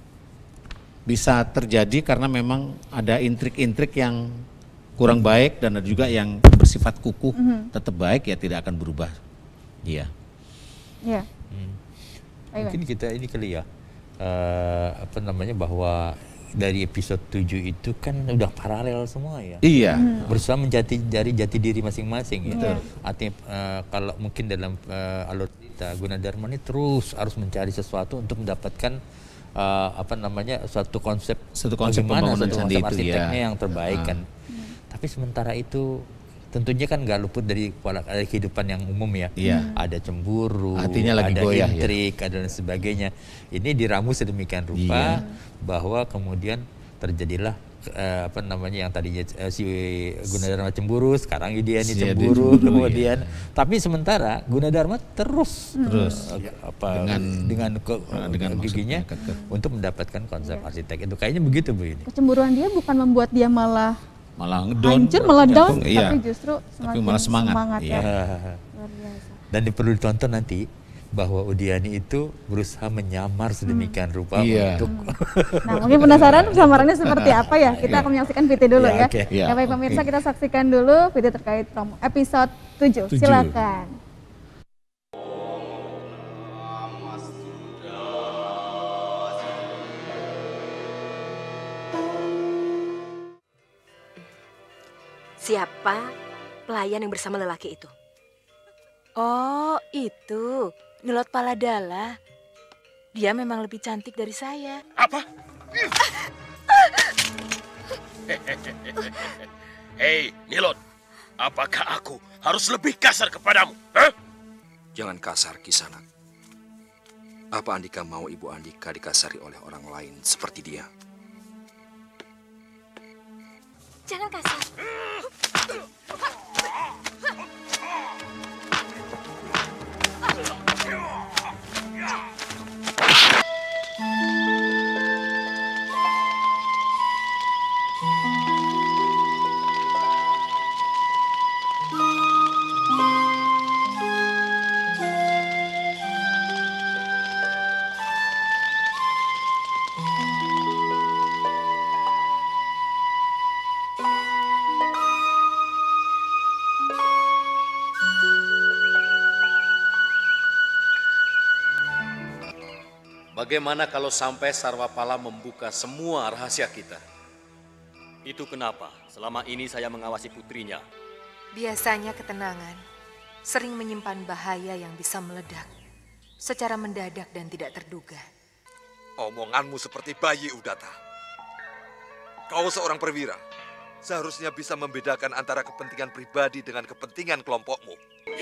bisa terjadi karena memang ada intrik-intrik yang kurang baik dan ada juga yang bersifat kukuh, mm-hmm. tetap baik ya tidak akan berubah. Iya. Iya. Hmm. Mungkin kita ini kali ya, uh, apa namanya, bahwa dari episode tujuh itu kan udah paralel semua ya. Iya. Hmm. Berusaha menjati dari jati diri masing-masing ya. Betul. Artinya uh, kalau mungkin dalam uh, alur cerita Gunadarma ini terus harus mencari sesuatu untuk mendapatkan uh, apa namanya suatu konsep, satu konsep bagaimana pembangunan satu candi konsep itu arsiteknya ya. yang terbaik Ah. kan. Hmm. Tapi sementara itu tentunya kan nggak luput dari pola dari kehidupan yang umum ya. Iya. Ada cemburu, Hatinya lagi ada goyah, intrik, ya. Ada dan sebagainya. Ini diramu sedemikian rupa Iya. bahwa kemudian terjadilah uh, apa namanya yang tadinya uh, si Gunadarma cemburu, sekarang Udiani Si cemburu, cemburu, kemudian iya. tapi sementara Gunadarma terus terus uh, ya, apa dengan dengan ke, uh, dengan giginya untuk mendapatkan konsep arsitek itu. Kayaknya begitu Bu ini. Kecemburuan dia bukan membuat dia malah malah ngedon, hancur, malah down, iya. tapi justru semakin malah semangat, semangat iya. ya. Luar biasa. Dan perlu ditonton nanti bahwa Udiani itu berusaha menyamar sedemikian rupa Iya. untuk Nah, mungkin penasaran samarannya seperti apa ya? Kita akan menyaksikan V T dulu Ya, ya. oke. Ya, Ya, baik oke. pemirsa, kita saksikan dulu V T terkait promo episode tujuh. Tujuh. Silakan. Siapa pelayan yang bersama lelaki itu? Oh, itu. Ngelot Paladala. Dia memang lebih cantik dari saya. Apa? Hei, Nilot. Apakah aku harus lebih kasar kepadamu? Hah? Jangan kasar, Kisanak. Apa Andika mau Ibu Andika dikasari oleh orang lain seperti dia? Jangan kasar. Bagaimana kalau sampai Sarwapala membuka semua rahasia kita? Itu kenapa selama ini saya mengawasi putrinya. Biasanya ketenangan sering menyimpan bahaya yang bisa meledak secara mendadak dan tidak terduga. Omonganmu seperti bayi, Udata. Kau seorang perwira. Seharusnya bisa membedakan antara kepentingan pribadi dengan kepentingan kelompokmu.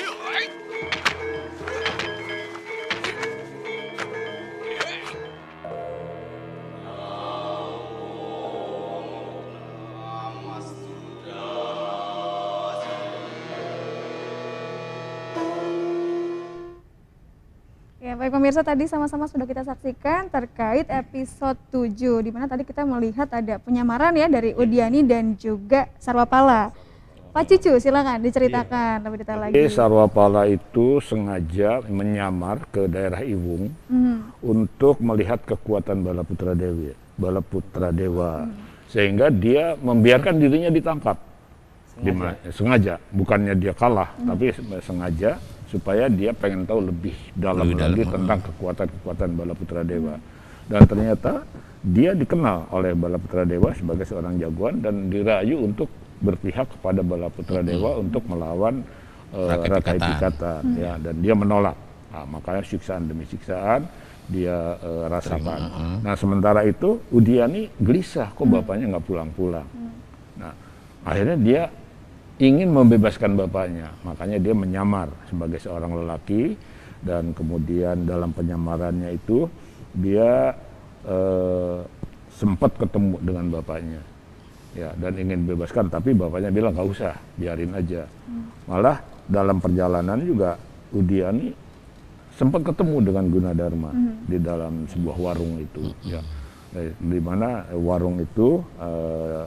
Ya, baik pemirsa, tadi sama-sama sudah kita saksikan terkait episode tujuh, di mana tadi kita melihat ada penyamaran ya dari Udiani dan juga Sarwapala. Pak Cucu, silakan diceritakan lebih detail lagi. Jadi Sarwapala itu sengaja menyamar ke daerah Iwung Mhm. untuk melihat kekuatan Balaputra Dewi, Balaputra Dewa, sehingga dia membiarkan dirinya ditangkap. Di ma- sengaja, bukannya dia kalah, tapi sengaja supaya dia pengen tahu lebih dalam Lebih lagi dalam, tentang kekuatan-kekuatan Balaputra Dewa. Dan ternyata dia dikenal oleh Balaputra Dewa sebagai seorang jagoan dan dirayu untuk berpihak kepada Balaputra Dewa hmm. untuk melawan uh, Raka Ipikatan, hmm. ya, dan dia menolak. Nah, makanya siksaan demi siksaan dia uh, rasakan. Hmm. Nah, sementara itu Udiani gelisah, kok bapaknya nggak pulang-pulang. Hmm. Nah, akhirnya dia ingin membebaskan bapaknya, makanya dia menyamar sebagai seorang lelaki, dan kemudian dalam penyamarannya itu dia eh, sempat ketemu dengan bapaknya, ya, dan ingin bebaskan, tapi bapaknya bilang nggak usah, biarin aja. Hmm. Malah dalam perjalanan juga Udiani sempat ketemu dengan Gunadarma hmm. di dalam sebuah warung itu, hmm. ya, di mana warung itu eh,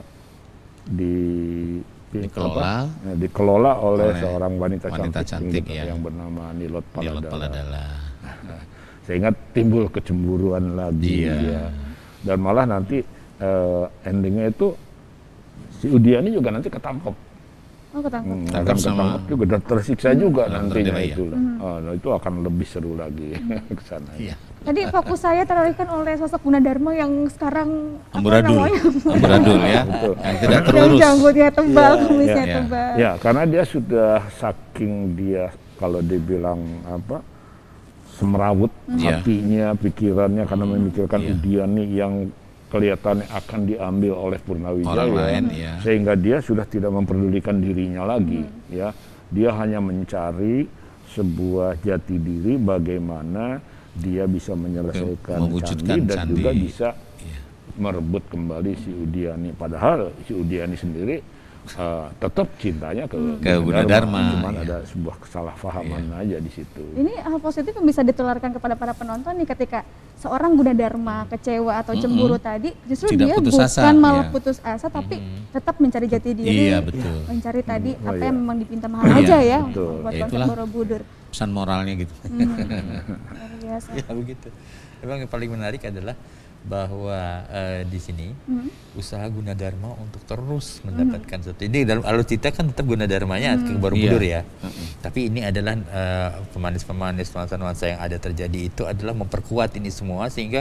di dikelola, apa, ya, dikelola oleh, oleh seorang wanita, wanita cantik, cantik ya. yang bernama Nilot Paladala. Nilot Paladala. Sehingga timbul kecemburuan lagi, iya. ya. Dan malah nanti uh, endingnya itu si Udiani juga nanti ketangkep. Oh, ketangkep. Hmm, akan ketangkep juga dan tersiksa hmm. juga hmm. nantinya hmm. itu. Hmm. Oh, nah, itu akan lebih seru lagi hmm. ke sana. Iya. Tadi fokus saya teralihkan oleh sosok Gunadarma yang sekarang amburadul, amburadul ya, betul. Yang tidak terurus. Yang janggutnya tebal, ya, kumisnya ya, tebal. Ya, karena dia sudah saking dia kalau dibilang apa semerawut hmm. hatinya, pikirannya karena memikirkan yeah. Udiani yang kelihatannya akan diambil oleh Purnawijaya, ya. Sehingga dia sudah tidak memperdulikan dirinya lagi, hmm. ya. Dia hanya mencari sebuah jati diri bagaimana dia bisa menyelesaikan candi dan candi. juga bisa yeah. merebut kembali si Udiani. Padahal si Udiani sendiri uh, tetap cintanya ke hmm. Gunadarma, cuman yeah. ada sebuah kesalahpahaman yeah. aja di situ. Ini hal positif yang bisa ditularkan kepada para penonton nih, ketika seorang Gunadarma kecewa atau cemburu mm-hmm. tadi, justru Tidak dia bukan asa, malah yeah. putus asa, tapi mm-hmm. tetap mencari jati diri, yeah, betul. mencari tadi mm-hmm. oh, apa iya. yang memang dipinta mahal yeah, aja ya, betul. buat ya, konsep Borobudur. Pesan moralnya gitu. Hmm. Luar biasa. Ya begitu. Memang yang paling menarik adalah bahwa uh, di sini hmm. usaha Gunadarma untuk terus mendapatkan hmm. sesuatu. Ini dalam alutsista kan tetap Gunadarmanya hmm. ke Borobudur yeah. ya. Hmm. Tapi ini adalah uh, pemanis-pemanis nuansa-nuansa yang ada terjadi itu adalah memperkuat ini semua sehingga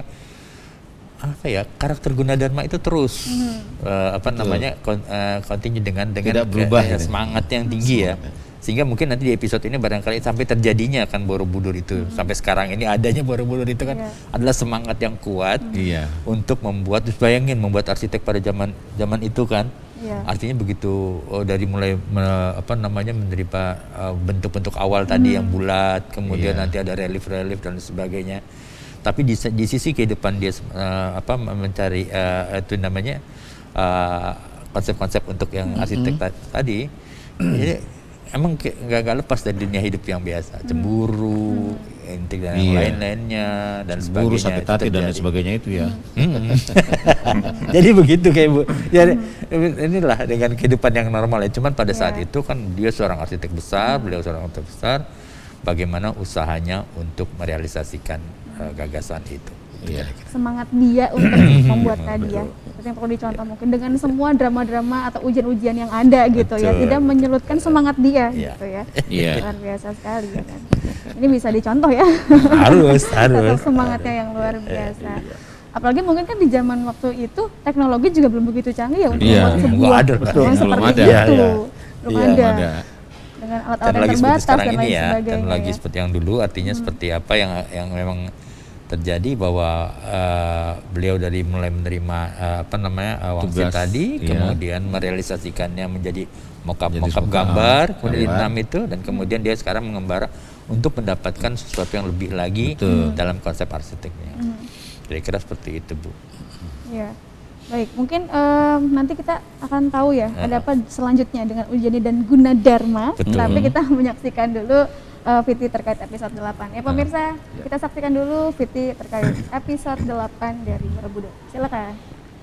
apa ya, karakter Gunadarma itu terus hmm. uh, apa Betul. namanya kon, uh, continue dengan dengan berubah uh, ya, semangat yang tinggi ya. Sehingga mungkin nanti di episode ini barangkali sampai terjadinya kan Borobudur itu hmm. sampai sekarang ini adanya Borobudur itu kan yeah. adalah semangat yang kuat hmm. untuk membuat, terus bayangin membuat arsitek pada zaman zaman itu kan yeah. artinya begitu oh, dari mulai me, apa namanya menerima uh, bentuk-bentuk awal hmm. tadi yang bulat, kemudian yeah. nanti ada relief-relief dan sebagainya. Tapi di, di sisi kehidupan dia uh, apa mencari uh, itu namanya uh, konsep-konsep untuk yang arsitek mm-hmm. tadi, jadi emang nggak lepas dari dunia hidup yang biasa, cemburu, hmm. intik dan yang iya. lain-lainnya dan cemburu, sebagainya. Sakit hati dan lain sebagainya itu ya. Hmm. Jadi begitu kayak Bu. Jadi inilah dengan kehidupan yang normal ya. Cuman pada saat yeah. itu kan dia seorang arsitek besar, hmm. beliau seorang arsitek besar. Bagaimana usahanya untuk merealisasikan uh, gagasan itu. Iya. Semangat dia untuk membuat tadi ya. Seperti yang perlu dicontoh mungkin dengan semua drama-drama atau ujian-ujian yang ada gitu Betul. ya, tidak menyurutkan semangat dia yeah. gitu ya. Yeah. Luar biasa sekali ya kan. Ini bisa dicontoh ya. Harus, harus. Semangatnya yang luar biasa. Apalagi mungkin kan di zaman waktu itu teknologi juga belum begitu canggih ya untuk yeah. membuat sebuah ada, yang seperti ada. itu. Ya, ya. Belum ya, ada. ada. Dengan alat-alat yang terbatas sekarang dan ini lain ya, sebagainya. Teknologi ya. seperti yang dulu artinya hmm. seperti apa yang yang memang terjadi bahwa uh, beliau dari mulai menerima uh, apa namanya uh, wangsit tadi, iya. kemudian merealisasikannya menjadi mockup-mockup gambar, kemudian enam itu, dan kemudian dia sekarang mengembara untuk mendapatkan sesuatu yang lebih lagi Betul. dalam konsep arsiteknya. Hmm. Kira-kira seperti itu, Bu. Ya, baik. Mungkin um, nanti kita akan tahu ya, ya. ada apa selanjutnya dengan Udiani dan Gunadarma. Betul. Tapi kita menyaksikan dulu Uh, V T terkait episode delapan. Ya pemirsa, ya. kita saksikan dulu V T terkait episode delapan dari Borobudur. Silakan.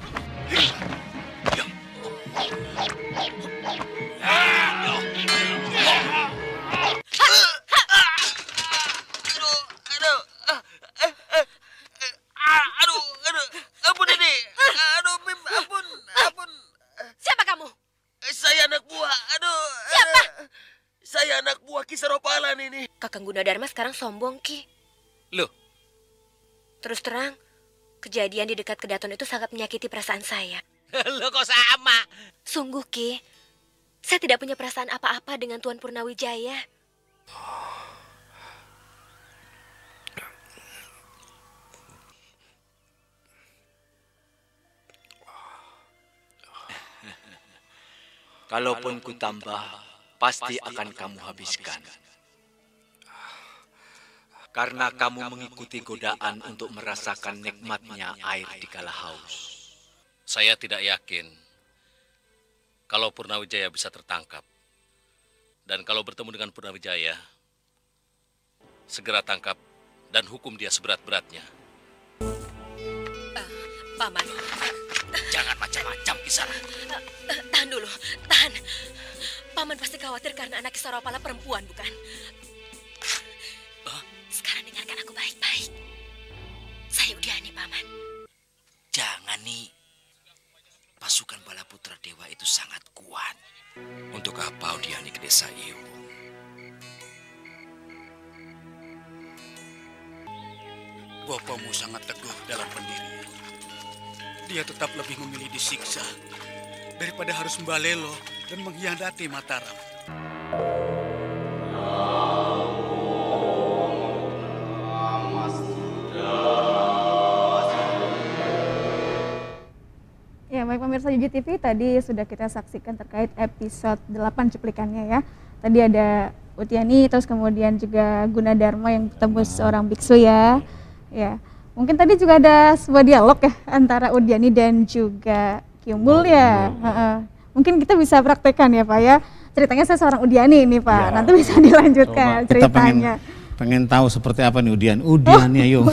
Siapa kamu? Saya anak buah. Aduh. Siapa? Saya anak buah Ki Saropalan ini. Kakang Gunadarma sekarang sombong, Ki. Loh? Terus terang, kejadian di dekat Kedaton itu sangat menyakiti perasaan saya. Loh kok sama? Sungguh, Ki. Saya tidak punya perasaan apa-apa dengan Tuan Purnawijaya. Kalaupun ku tambah, pasti akan kamu habiskan. Karena kamu mengikuti godaan untuk merasakan nikmatnya air di kala haus. Saya tidak yakin kalau Purnawijaya bisa tertangkap. Dan kalau bertemu dengan Purnawijaya, segera tangkap dan hukum dia seberat-beratnya. Uh, Paman. Jangan macam-macam, Kisara. Uh, uh, tahan dulu, tahan. Paman pasti khawatir karena anak Sarawapala perempuan, bukan? Uh, sekarang dengarkan aku baik-baik. Saya Udiani, Paman. Jangan, nih. Pasukan Bala Putra Dewa itu sangat kuat. Untuk apa Udiani ke desa Iwu? Bapakmu sangat teguh dalam pendirian. Dia tetap lebih memilih disiksa daripada harus membalelo dan mengkhianati Mataram. Ya, baik pemirsa U J T V, tadi sudah kita saksikan terkait episode delapan cuplikannya ya. Tadi ada Udiani, terus kemudian juga Gunadarma yang bertemu seorang biksu ya. Ya, mungkin tadi juga ada sebuah dialog ya antara Udiani dan juga Ki Umbul ya. Uh-uh. Mungkin kita bisa praktekkan ya Pak ya. Ceritanya saya seorang Udiani ini Pak, ya. Nanti bisa dilanjutkan Coba, ceritanya. Pengen, pengen tahu seperti apa nih Udiani. Udiani oh, ayo.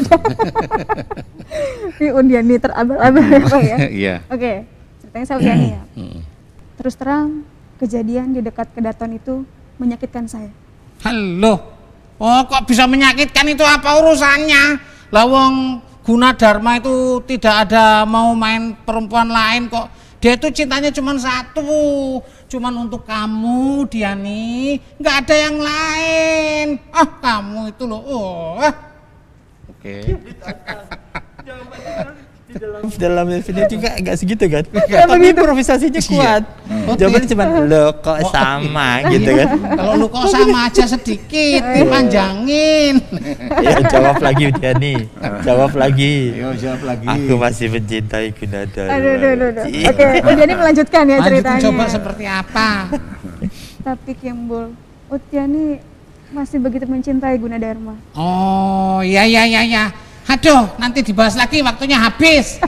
Ini Udiani terabal-abal ya Pak ya. Iya. Oke, ceritanya saya Udiani ya. Terus terang, kejadian di dekat Kedaton itu menyakitkan saya. Halo, oh kok bisa menyakitkan, itu apa urusannya? Lawang Gunadarma itu tidak ada mau main perempuan lain kok. Dia itu cintanya cuma satu, cuma untuk kamu Diani, nggak ada yang lain. Ah kamu itu loh, oh. Oke. Di dalam dalam film juga agak segitu kan, ya, tapi improvisasinya kuat. Iya. Jawabannya cuma lo kok sama oh, gitu kan. Kalau lo kok sama aja sedikit, dipanjangin. Ya jawab lagi Udiani, jawab lagi. Yo jawab lagi. Aku masih mencintai Gunadarma. Aduh, aduh, aduh, aduh. Oke, Udiani melanjutkan ya ceritanya. Coba seperti apa? Tapi Ki Umbul, Udiani masih begitu mencintai Gunadarma. Oh iya iya iya ya. Aduh, nanti dibahas lagi, waktunya habis.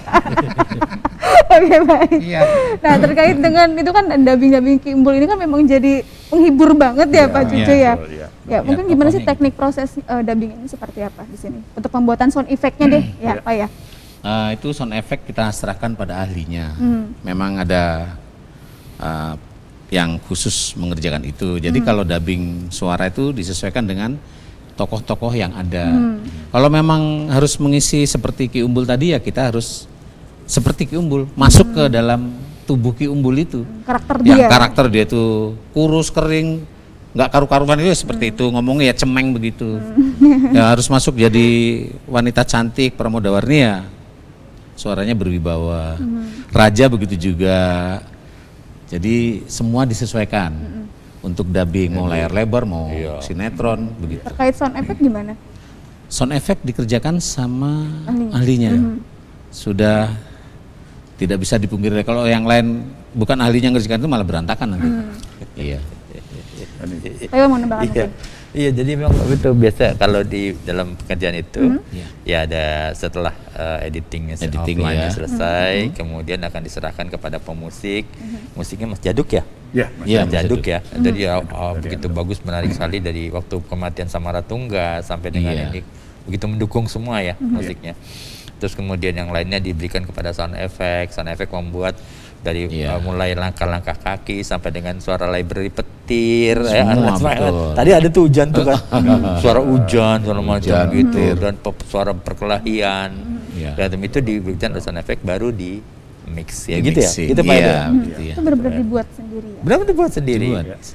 Oke baik. Iya. Nah terkait dengan itu kan dubbing-dubbing Ki Umbul ini kan memang jadi penghibur banget ya, ya Pak Cucu ya. Ya, ya mungkin ya, gimana sih teknik proses uh, dubbing ini seperti apa di sini untuk pembuatan sound effect-nya deh, hmm, ya, ya Pak ya. Uh, itu sound effect kita serahkan pada ahlinya. Hmm. Memang ada uh, yang khusus mengerjakan itu. Jadi hmm. kalau dubbing suara itu disesuaikan dengan tokoh-tokoh yang ada. Hmm. Kalau memang harus mengisi seperti Ki Umbul tadi ya kita harus seperti Ki Umbul, masuk hmm. ke dalam tubuh Ki Umbul itu. Karakter yang dia. karakter dia itu kurus, kering, nggak karu-karuan itu seperti hmm. itu, ngomongnya ya cemeng begitu. Hmm. Ya harus masuk jadi wanita cantik, Pramodawarni ya. Suaranya berwibawa. Hmm. Raja begitu juga. Jadi semua disesuaikan. Hmm. Untuk dubbing, mau layar lebar, mau iya. sinetron, begitu. Terkait sound effect gimana? Sound effect dikerjakan sama Ahli. ahlinya. Mm-hmm. Sudah tidak bisa dipungkiri. Kalau yang lain bukan ahlinya ngerjakan itu malah berantakan nanti. Mm. Iya. Saya mau nambahkan iya. Iya, jadi memang itu biasa kalau di dalam pekerjaan itu mm-hmm. ya ada setelah uh, editingnya editing ya. selesai, mm-hmm. kemudian akan diserahkan kepada pemusik. Mm-hmm. Musiknya Mas Jaduk ya? Ya, ya Jaduk ya. Mm-hmm. Jadi ya, oh, begitu bagus, menarik sekali dari waktu kematian Samaratungga sampai dengan yeah. ini begitu mendukung semua ya mm-hmm. musiknya. Terus kemudian yang lainnya diberikan kepada sound effect. Sound effect membuat dari yeah. uh, mulai langkah-langkah kaki sampai dengan suara library petir ya, tadi ada tuh hujan tuh kan suara hujan segala macam gitu petir. Dan suara perkelahian yeah. dan itu diberikan sound effect baru di mix ya gitu ya gitu Pak yeah, gitu ya. Itu benar-benar dibuat sendiri ya? Benar-benar dibuat sendiri dibuat.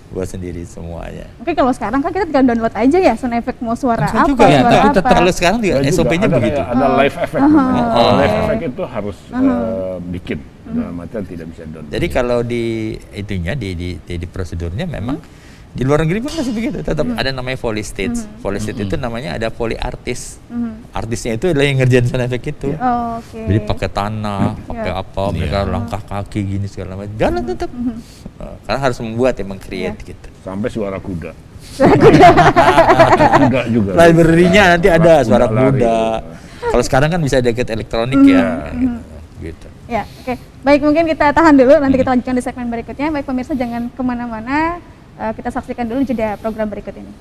buat sendiri semuanya. Oke, kalau sekarang kan kita tinggal download aja ya sound effect mau suara Bisa apa, juga ya, suara tapi apa. tetap kalau sekarang juga Ada S O P-nya ada, begitu. Ada Oh. live effect. Uh-huh. namanya. Oh, Kalau live oke. effect itu harus Uh-huh. eh, bikin, dalam artian tidak bisa download. Jadi kalau di itunya di di, di, di prosedurnya memang di luar negeri pun masih begitu. Tetap Hmm. ada namanya Foley stage. Hmm. Foley stage itu namanya ada Foley artist. Hmm. Artisnya itu adalah yang ngerjain sound effect itu. Oh, oke. Jadi pakai tanah, pakai Ya. apa, mereka langkah kaki gini segala macam. Jalan tetap. Uh, karena harus membuat emang create gitu. Sampai suara kuda. Kuda. Kuda juga. Library-nya nanti ada Kuda suara lari. kuda. Kalau sekarang kan bisa deket elektronik ya. Gitu. Ya, oke. Baik, mungkin kita tahan dulu, nanti kita lanjutkan di segmen berikutnya. Baik pemirsa, jangan kemana-mana, uh, kita saksikan dulu jeda program berikut ini.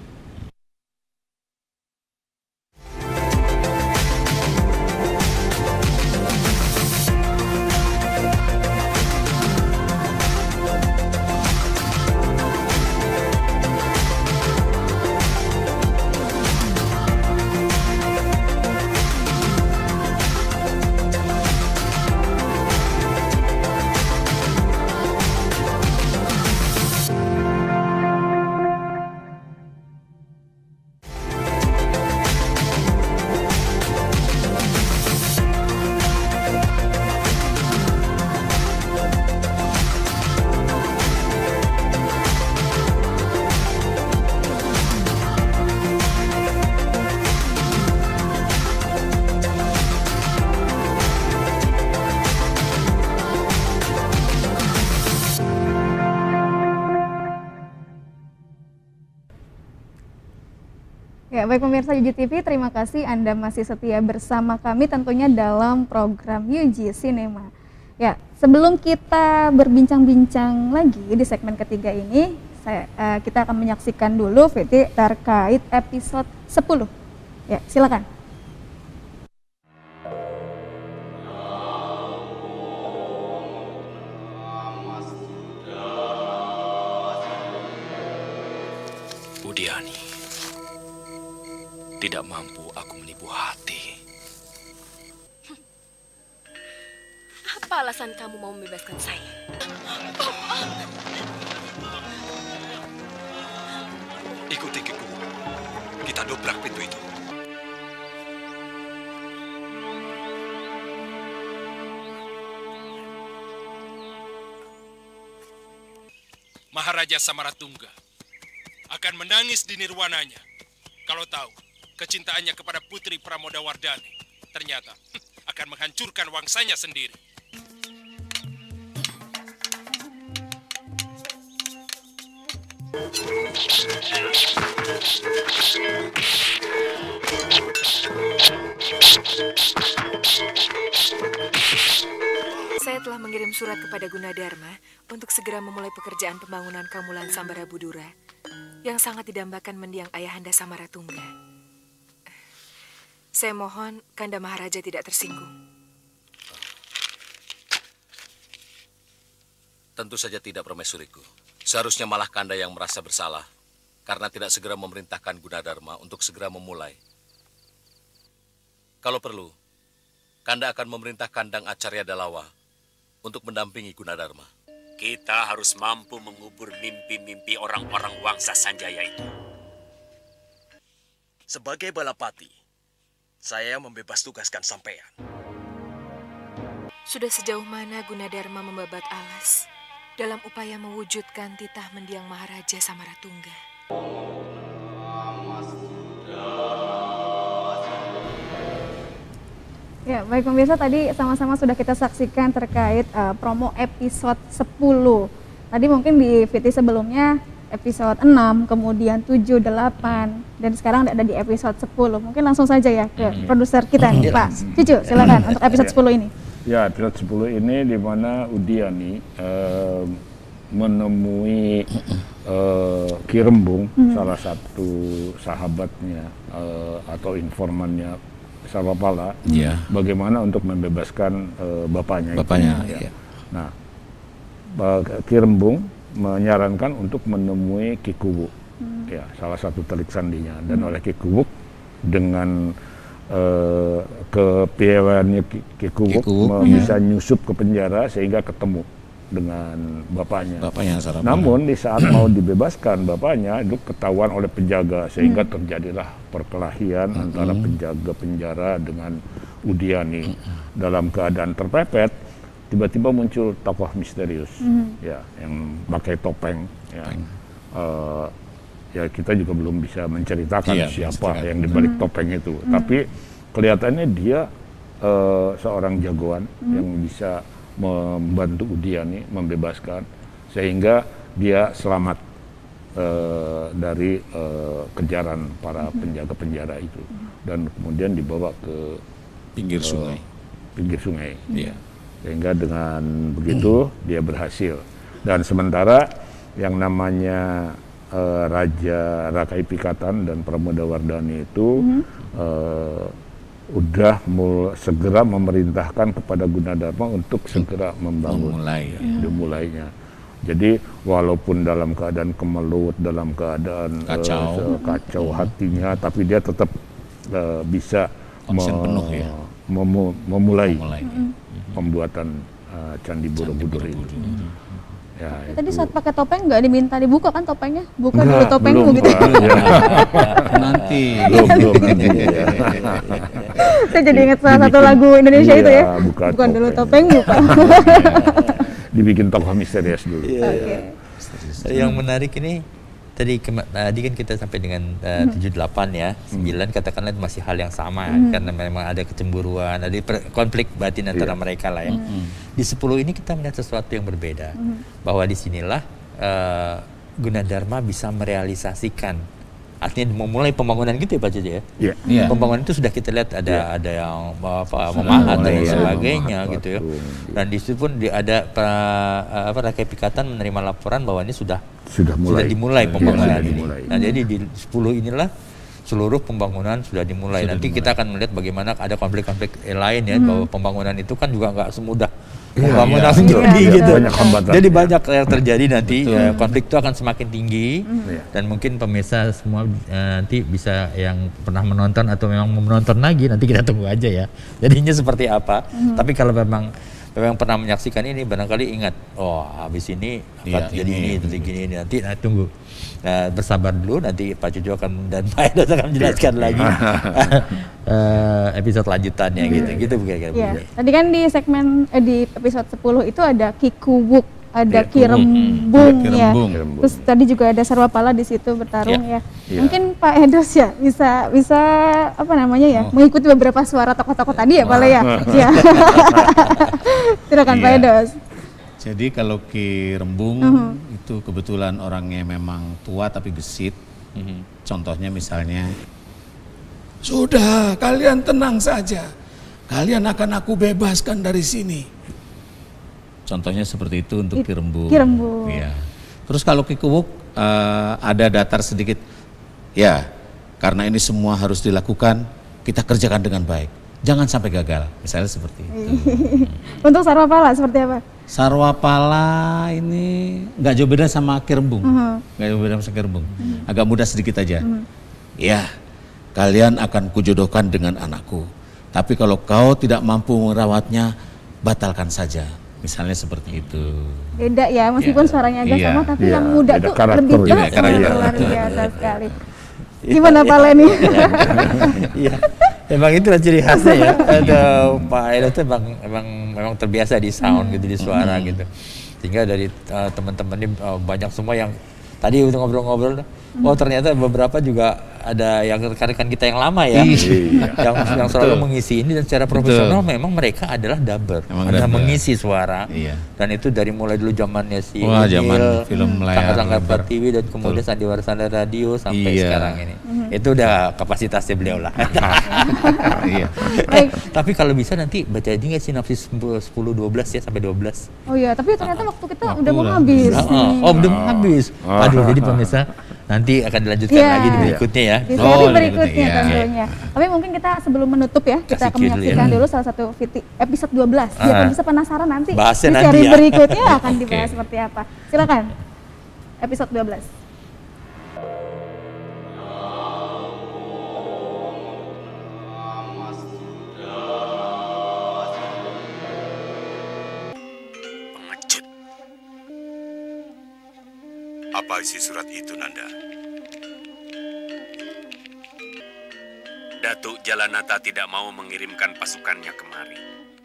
Ya, baik pemirsa U J T V, terima kasih Anda masih setia bersama kami tentunya dalam program U J Cinema. Ya, sebelum kita berbincang-bincang lagi di segmen ketiga ini, saya, uh, kita akan menyaksikan dulu V T terkait episode sepuluh. Ya, silakan. Udiani, tidak mampu aku menipu hati. Apa alasan kamu mau membebaskan saya? Ikuti Kiku. Kita dobrak pintu itu. Maharaja Samaratungga akan menangis di nirwananya kalau tahu kecintaannya kepada Putri Pramodawardhani ternyata akan menghancurkan wangsanya sendiri. Saya telah mengirim surat kepada Gunadarma untuk segera memulai pekerjaan pembangunan Kamulan Sambarabudura yang sangat didambakan mendiang Ayahanda Samaratungga. Saya mohon Kanda Maharaja tidak tersinggung. Tentu saja tidak, permaisuriku. Seharusnya malah Kanda yang merasa bersalah karena tidak segera memerintahkan Gunadarma untuk segera memulai. Kalau perlu, Kanda akan memerintah Kandang Acarya Dalawa untuk mendampingi Gunadarma. Kita harus mampu mengubur mimpi-mimpi orang-orang Wangsa Sanjaya itu. Sebagai balapati, saya membebas tugaskan sampean. Sudah sejauh mana Gunadarma membabat alas dalam upaya mewujudkan titah mendiang Maharaja Samaratungga? Ya, baik pemirsa, tadi sama-sama sudah kita saksikan terkait uh, promo episode sepuluh. Tadi mungkin di V T sebelumnya episode enam, kemudian tujuh, delapan, dan sekarang ada di episode sepuluh. Mungkin langsung saja ya ke hmm. produser kita nih, Pak Cucu, silakan untuk episode sepuluh ini. Ya, episode sepuluh ini di mana Udiani uh, menemui uh, Ki Rembung, hmm. salah satu sahabatnya uh, atau informannya Sarwapala, yeah. bagaimana untuk membebaskan uh, bapaknya. Bapaknya, itu, ya. yeah. Nah, Ki Rembung menyarankan untuk menemui Ki Kuwuk, hmm. ya, salah satu telik sandinya, dan hmm. oleh Ki Kuwuk dengan uh, kepiawaiannya Ki, Ki Kuwuk, Ki Kuwuk bisa nyusup ke penjara sehingga ketemu dengan bapaknya. Bapaknya Sarapala. Namun di saat mau dibebaskan bapaknya itu ketahuan oleh penjaga sehingga hmm. terjadilah perkelahian hmm. antara penjaga penjara dengan Udiani. Hmm. Dalam keadaan terpepet, tiba-tiba muncul tokoh misterius, hmm. ya, yang pakai topeng. Ya. Uh, ya kita juga belum bisa menceritakan iya, siapa menceritakan. yang dibalik hmm. topeng itu, hmm. tapi kelihatannya dia uh, seorang jagoan hmm. yang bisa membantu Udiani membebaskan sehingga dia selamat uh, dari uh, kejaran para penjaga penjara itu dan kemudian dibawa ke pinggir uh, sungai pinggir sungai yeah. sehingga dengan begitu mm. dia berhasil. Dan sementara yang namanya uh, Raja Rakai Pikatan dan Pramodawardhani itu mm. uh, udah mul segera memerintahkan kepada Gunadarma untuk segera membangun, memulai, ya. dimulainya. Jadi walaupun dalam keadaan kemelut, dalam keadaan kacau, uh, kacau hatinya, tapi dia tetap uh, bisa me penuh, ya? memu memulai, memulai. pembuatan uh, Candi Borobudur ini. Ya, tadi itu. saat pakai topeng nggak diminta dibuka kan topengnya? Buka Enggak, dulu topengmu belum, gitu. Ya. Nanti. Belum, belum. Nanti, ya. Saya jadi ingat salah satu lagu Indonesia iya, itu ya. Bukan, bukan dulu topengmu, Pak. Dibikin tokoh misterius dulu. Iya, okay. iya. Yang menarik ini tadi tadi kan kita sampai dengan uh, tujuh delapan ya, sembilan katakanlah masih hal yang sama hmm. karena memang ada kecemburuan, ada konflik batin antara yeah. mereka lah ya. Hmm. Di sepuluh ini kita melihat sesuatu yang berbeda, hmm. bahwa disinilah uh, Gunadarma bisa merealisasikan, artinya memulai pembangunan gitu ya Pak Jojo ya. Yeah. Yeah. Pembangunan itu sudah kita lihat ada yeah. ada yang apa memahat dan ya, sebagainya ya, gitu ya. Dan di situ pun ada uh, apa Rakai Pikatan menerima laporan bahwa ini sudah sudah mulai sudah dimulai pembangunan ya, ini. Dimulai. Nah, jadi di sepuluh inilah seluruh pembangunan sudah dimulai. Sudah Nanti dimulai. Kita akan melihat bagaimana ada konflik-konflik lain ya, hmm. bahwa pembangunan itu kan juga nggak semudah ya, pembangunan ya, jadi ya, gitu. Banyak jadi ya. banyak yang terjadi nanti ya, konflik itu akan semakin tinggi hmm. dan mungkin pemirsa semua uh, nanti bisa yang pernah menonton atau memang mau menonton lagi nanti kita tunggu aja ya. Jadinya seperti apa? Hmm. Tapi kalau memang yang pernah menyaksikan ini barangkali ingat, oh habis ini akan ya, jadi ini, ini, ini, ini nanti nah, tunggu, nah, bersabar dulu nanti Pak Jojo akan dan Pak Edos akan menjelaskan lagi uh, episode lanjutannya hmm. gitu, gitu kira-kira. Ya. Tadi kan di segmen eh, di episode sepuluh itu ada Kikuwuk, ada ya, Kirembung ya. Kirembung. Terus tadi juga ada Sarwapala di situ bertarung ya. ya. ya. Mungkin Pak Edos ya bisa bisa apa namanya ya, oh. mengikuti beberapa suara tokoh-tokoh tadi ya, Pak ya. ya. Silakan ya. Pak Edos. Jadi kalau Kirembung uh -huh. itu kebetulan orangnya memang tua tapi gesit. Uh -huh. Contohnya misalnya, sudah kalian tenang saja, kalian akan aku bebaskan dari sini. Contohnya seperti itu untuk Kirembung. Kirembung. Ya. Terus kalau Kikuwuk uh, ada datar sedikit, ya karena ini semua harus dilakukan, kita kerjakan dengan baik. Jangan sampai gagal, misalnya seperti itu. Untuk Sarwapala seperti apa? Sarwapala ini nggak jauh beda sama Kirembung, nggak uh -huh. jauh beda sama Kirembung. Uh -huh. Agak mudah sedikit aja. Uh -huh. Ya, kalian akan kujodohkan dengan anakku. Tapi kalau kau tidak mampu merawatnya, batalkan saja. Misalnya seperti itu. Beda ya, meskipun ya. suaranya agak iya. sama, tapi ya. yang muda tuh lebih ya, luar biasa sekali. Gimana Pak Leni? Iya, emang itu ciri khasnya ya. Ada Pak Edos itu emang, emang memang terbiasa di sound hmm. gitu, di suara hmm. gitu. Sehingga dari uh, teman-teman ini uh, banyak semua yang tadi udah ngobrol-ngobrol, hmm. oh ternyata beberapa juga ada yang rekan-rekan kita yang lama ya, iya. yang yang selalu Betul. mengisi ini dan secara profesional Betul. memang mereka adalah dubber, adalah mengisi suara, iya. dan itu dari mulai dulu zamannya si Wah, zaman film layar Sanggar Pratiwi dan kemudian Sandiwara Sandar Radio sampai iya. sekarang ini, mm-hmm. itu udah kapasitasnya beliau lah. iya. eh, tapi kalau bisa nanti baca aja nggak sinopsis sepuluh dua belas ya sampai dua belas. Oh iya, tapi ternyata waktu kita udah mau habis. Oh, udah mau habis. Aduh, jadi pemirsa nanti akan dilanjutkan yeah. lagi di berikutnya ya. Di seri oh, berikutnya ya. tentunya. Yeah. Tapi mungkin kita sebelum menutup ya, kita akan menyaksikan dulu, ya. dulu salah satu episode dua belas. Uh, Biar bisa penasaran nanti Bahasnya di nanti seri ya. berikutnya akan dibahas okay. seperti apa. Silakan. Episode dua belas. Pengecut. Apa isi surat itu, Nanda? Datuk Jalanata tidak mau mengirimkan pasukannya kemari.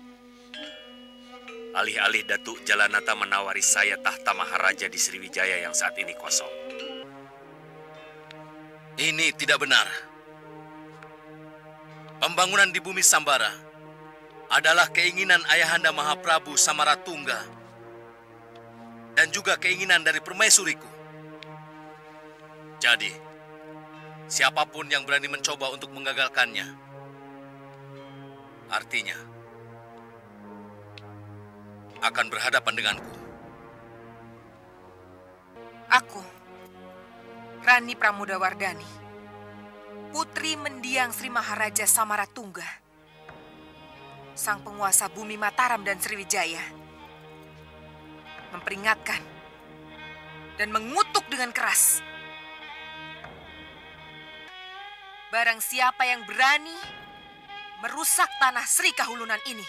Alih-alih Datuk Jalanata menawari saya tahta Maharaja di Sriwijaya yang saat ini kosong. Ini tidak benar. Pembangunan di bumi Sambara adalah keinginan Ayahanda Mahaprabu Samaratungga dan juga keinginan dari permaisuriku. Jadi, siapapun yang berani mencoba untuk menggagalkannya, artinya akan berhadapan denganku. Aku, Rani Pramodawardhani, putri mendiang Sri Maharaja Samaratungga, sang penguasa bumi Mataram dan Sriwijaya, memperingatkan dan mengutuk dengan keras. Barang siapa yang berani merusak tanah Sri Kahulunan ini,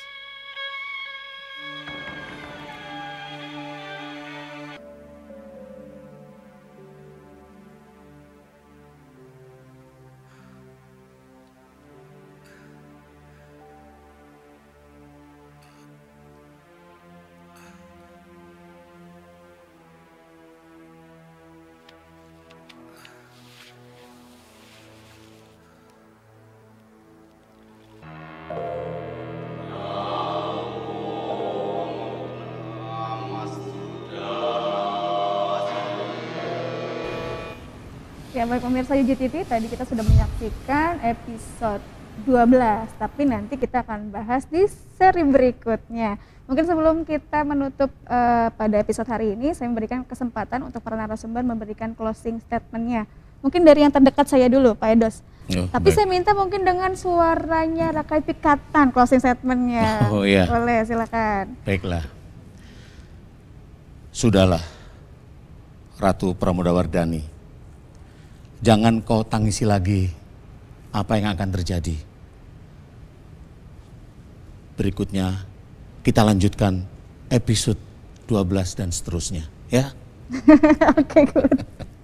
Ya baik pemirsa U J T V, tadi kita sudah menyaksikan episode dua belas, tapi nanti kita akan bahas di seri berikutnya. Mungkin sebelum kita menutup uh, pada episode hari ini, saya memberikan kesempatan untuk para narasumber memberikan closing statement-nya. Mungkin dari yang terdekat saya dulu, Pak Edos. Oh, tapi baik. Saya minta mungkin dengan suaranya Rakai Pikatan closing statement-nya. Oh iya. Boleh, silakan. Baiklah. Sudahlah, Ratu Pramodawardhani. Jangan kau tangisi lagi apa yang akan terjadi. Berikutnya kita lanjutkan episode dua belas dan seterusnya, ya. Oke, good.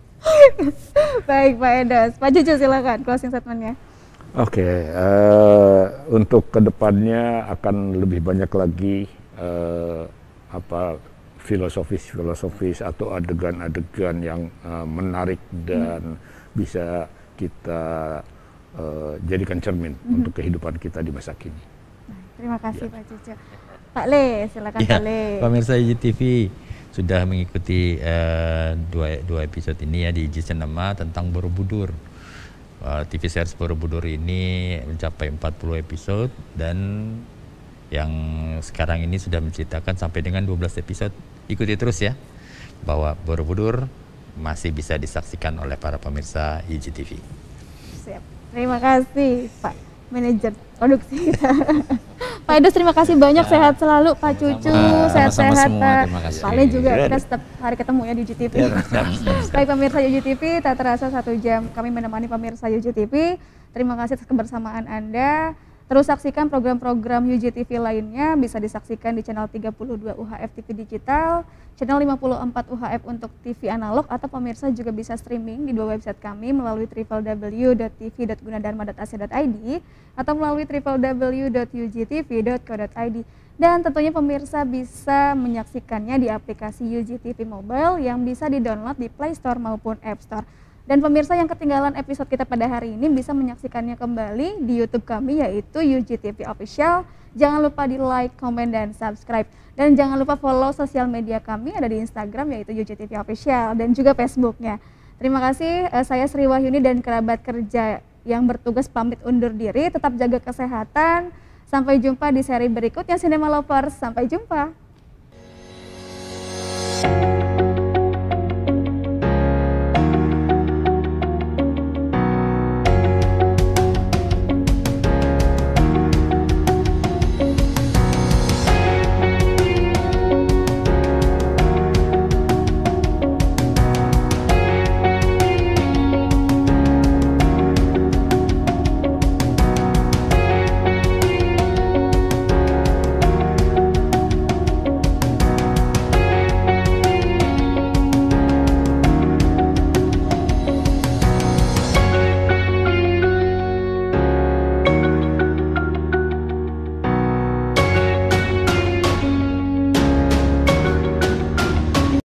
Baik Pak Edos, Pak Cucu silakan closing statement-nya. Oke, okay, uh, untuk kedepannya akan lebih banyak lagi uh, apa filosofis-filosofis atau adegan-adegan yang uh, menarik dan hmm. bisa kita uh, jadikan cermin mm-hmm. untuk kehidupan kita di masa kini. Terima kasih ya. Pak Cucu. Pak Le, silakan ya, Pak Le. Pemirsa U J T V sudah mengikuti uh, dua, dua episode ini ya di Iji Cinema tentang Borobudur. Uh, T V series Borobudur ini mencapai empat puluh episode dan yang sekarang ini sudah menceritakan sampai dengan dua belas episode. Ikuti terus ya, bahwa Borobudur masih bisa disaksikan oleh para pemirsa U J T V. Siap. Terima kasih Pak Manajer Produksi kita. Pak Edos terima kasih banyak, ya. Sehat selalu Pak Cucu, sehat-sehat Pak. Pak Le juga kita setiap hari ketemu ya di U J T V. Ya, baik pemirsa U J T V, tak terasa satu jam kami menemani pemirsa U J T V. Terima kasih atas kebersamaan Anda. Terus saksikan program-program U J T V lainnya, bisa disaksikan di channel tiga puluh dua U H F T V Digital, channel lima puluh empat U H F untuk T V analog, atau pemirsa juga bisa streaming di dua website kami melalui w w w dot t v dot gunadharma dot a c dot i d atau melalui w w w dot u j t v dot co dot i d. Dan tentunya pemirsa bisa menyaksikannya di aplikasi U J T V Mobile yang bisa di-download di Play Store maupun App Store. Dan pemirsa yang ketinggalan episode kita pada hari ini bisa menyaksikannya kembali di YouTube kami yaitu U J T V Official. Jangan lupa di like, komen, dan subscribe. Dan jangan lupa follow sosial media kami ada di Instagram yaitu U J T V Official dan juga Facebooknya. Terima kasih, saya Sri Wahyuni dan kerabat kerja yang bertugas pamit undur diri. Tetap jaga kesehatan. Sampai jumpa di seri berikutnya Cinema Lovers. Sampai jumpa.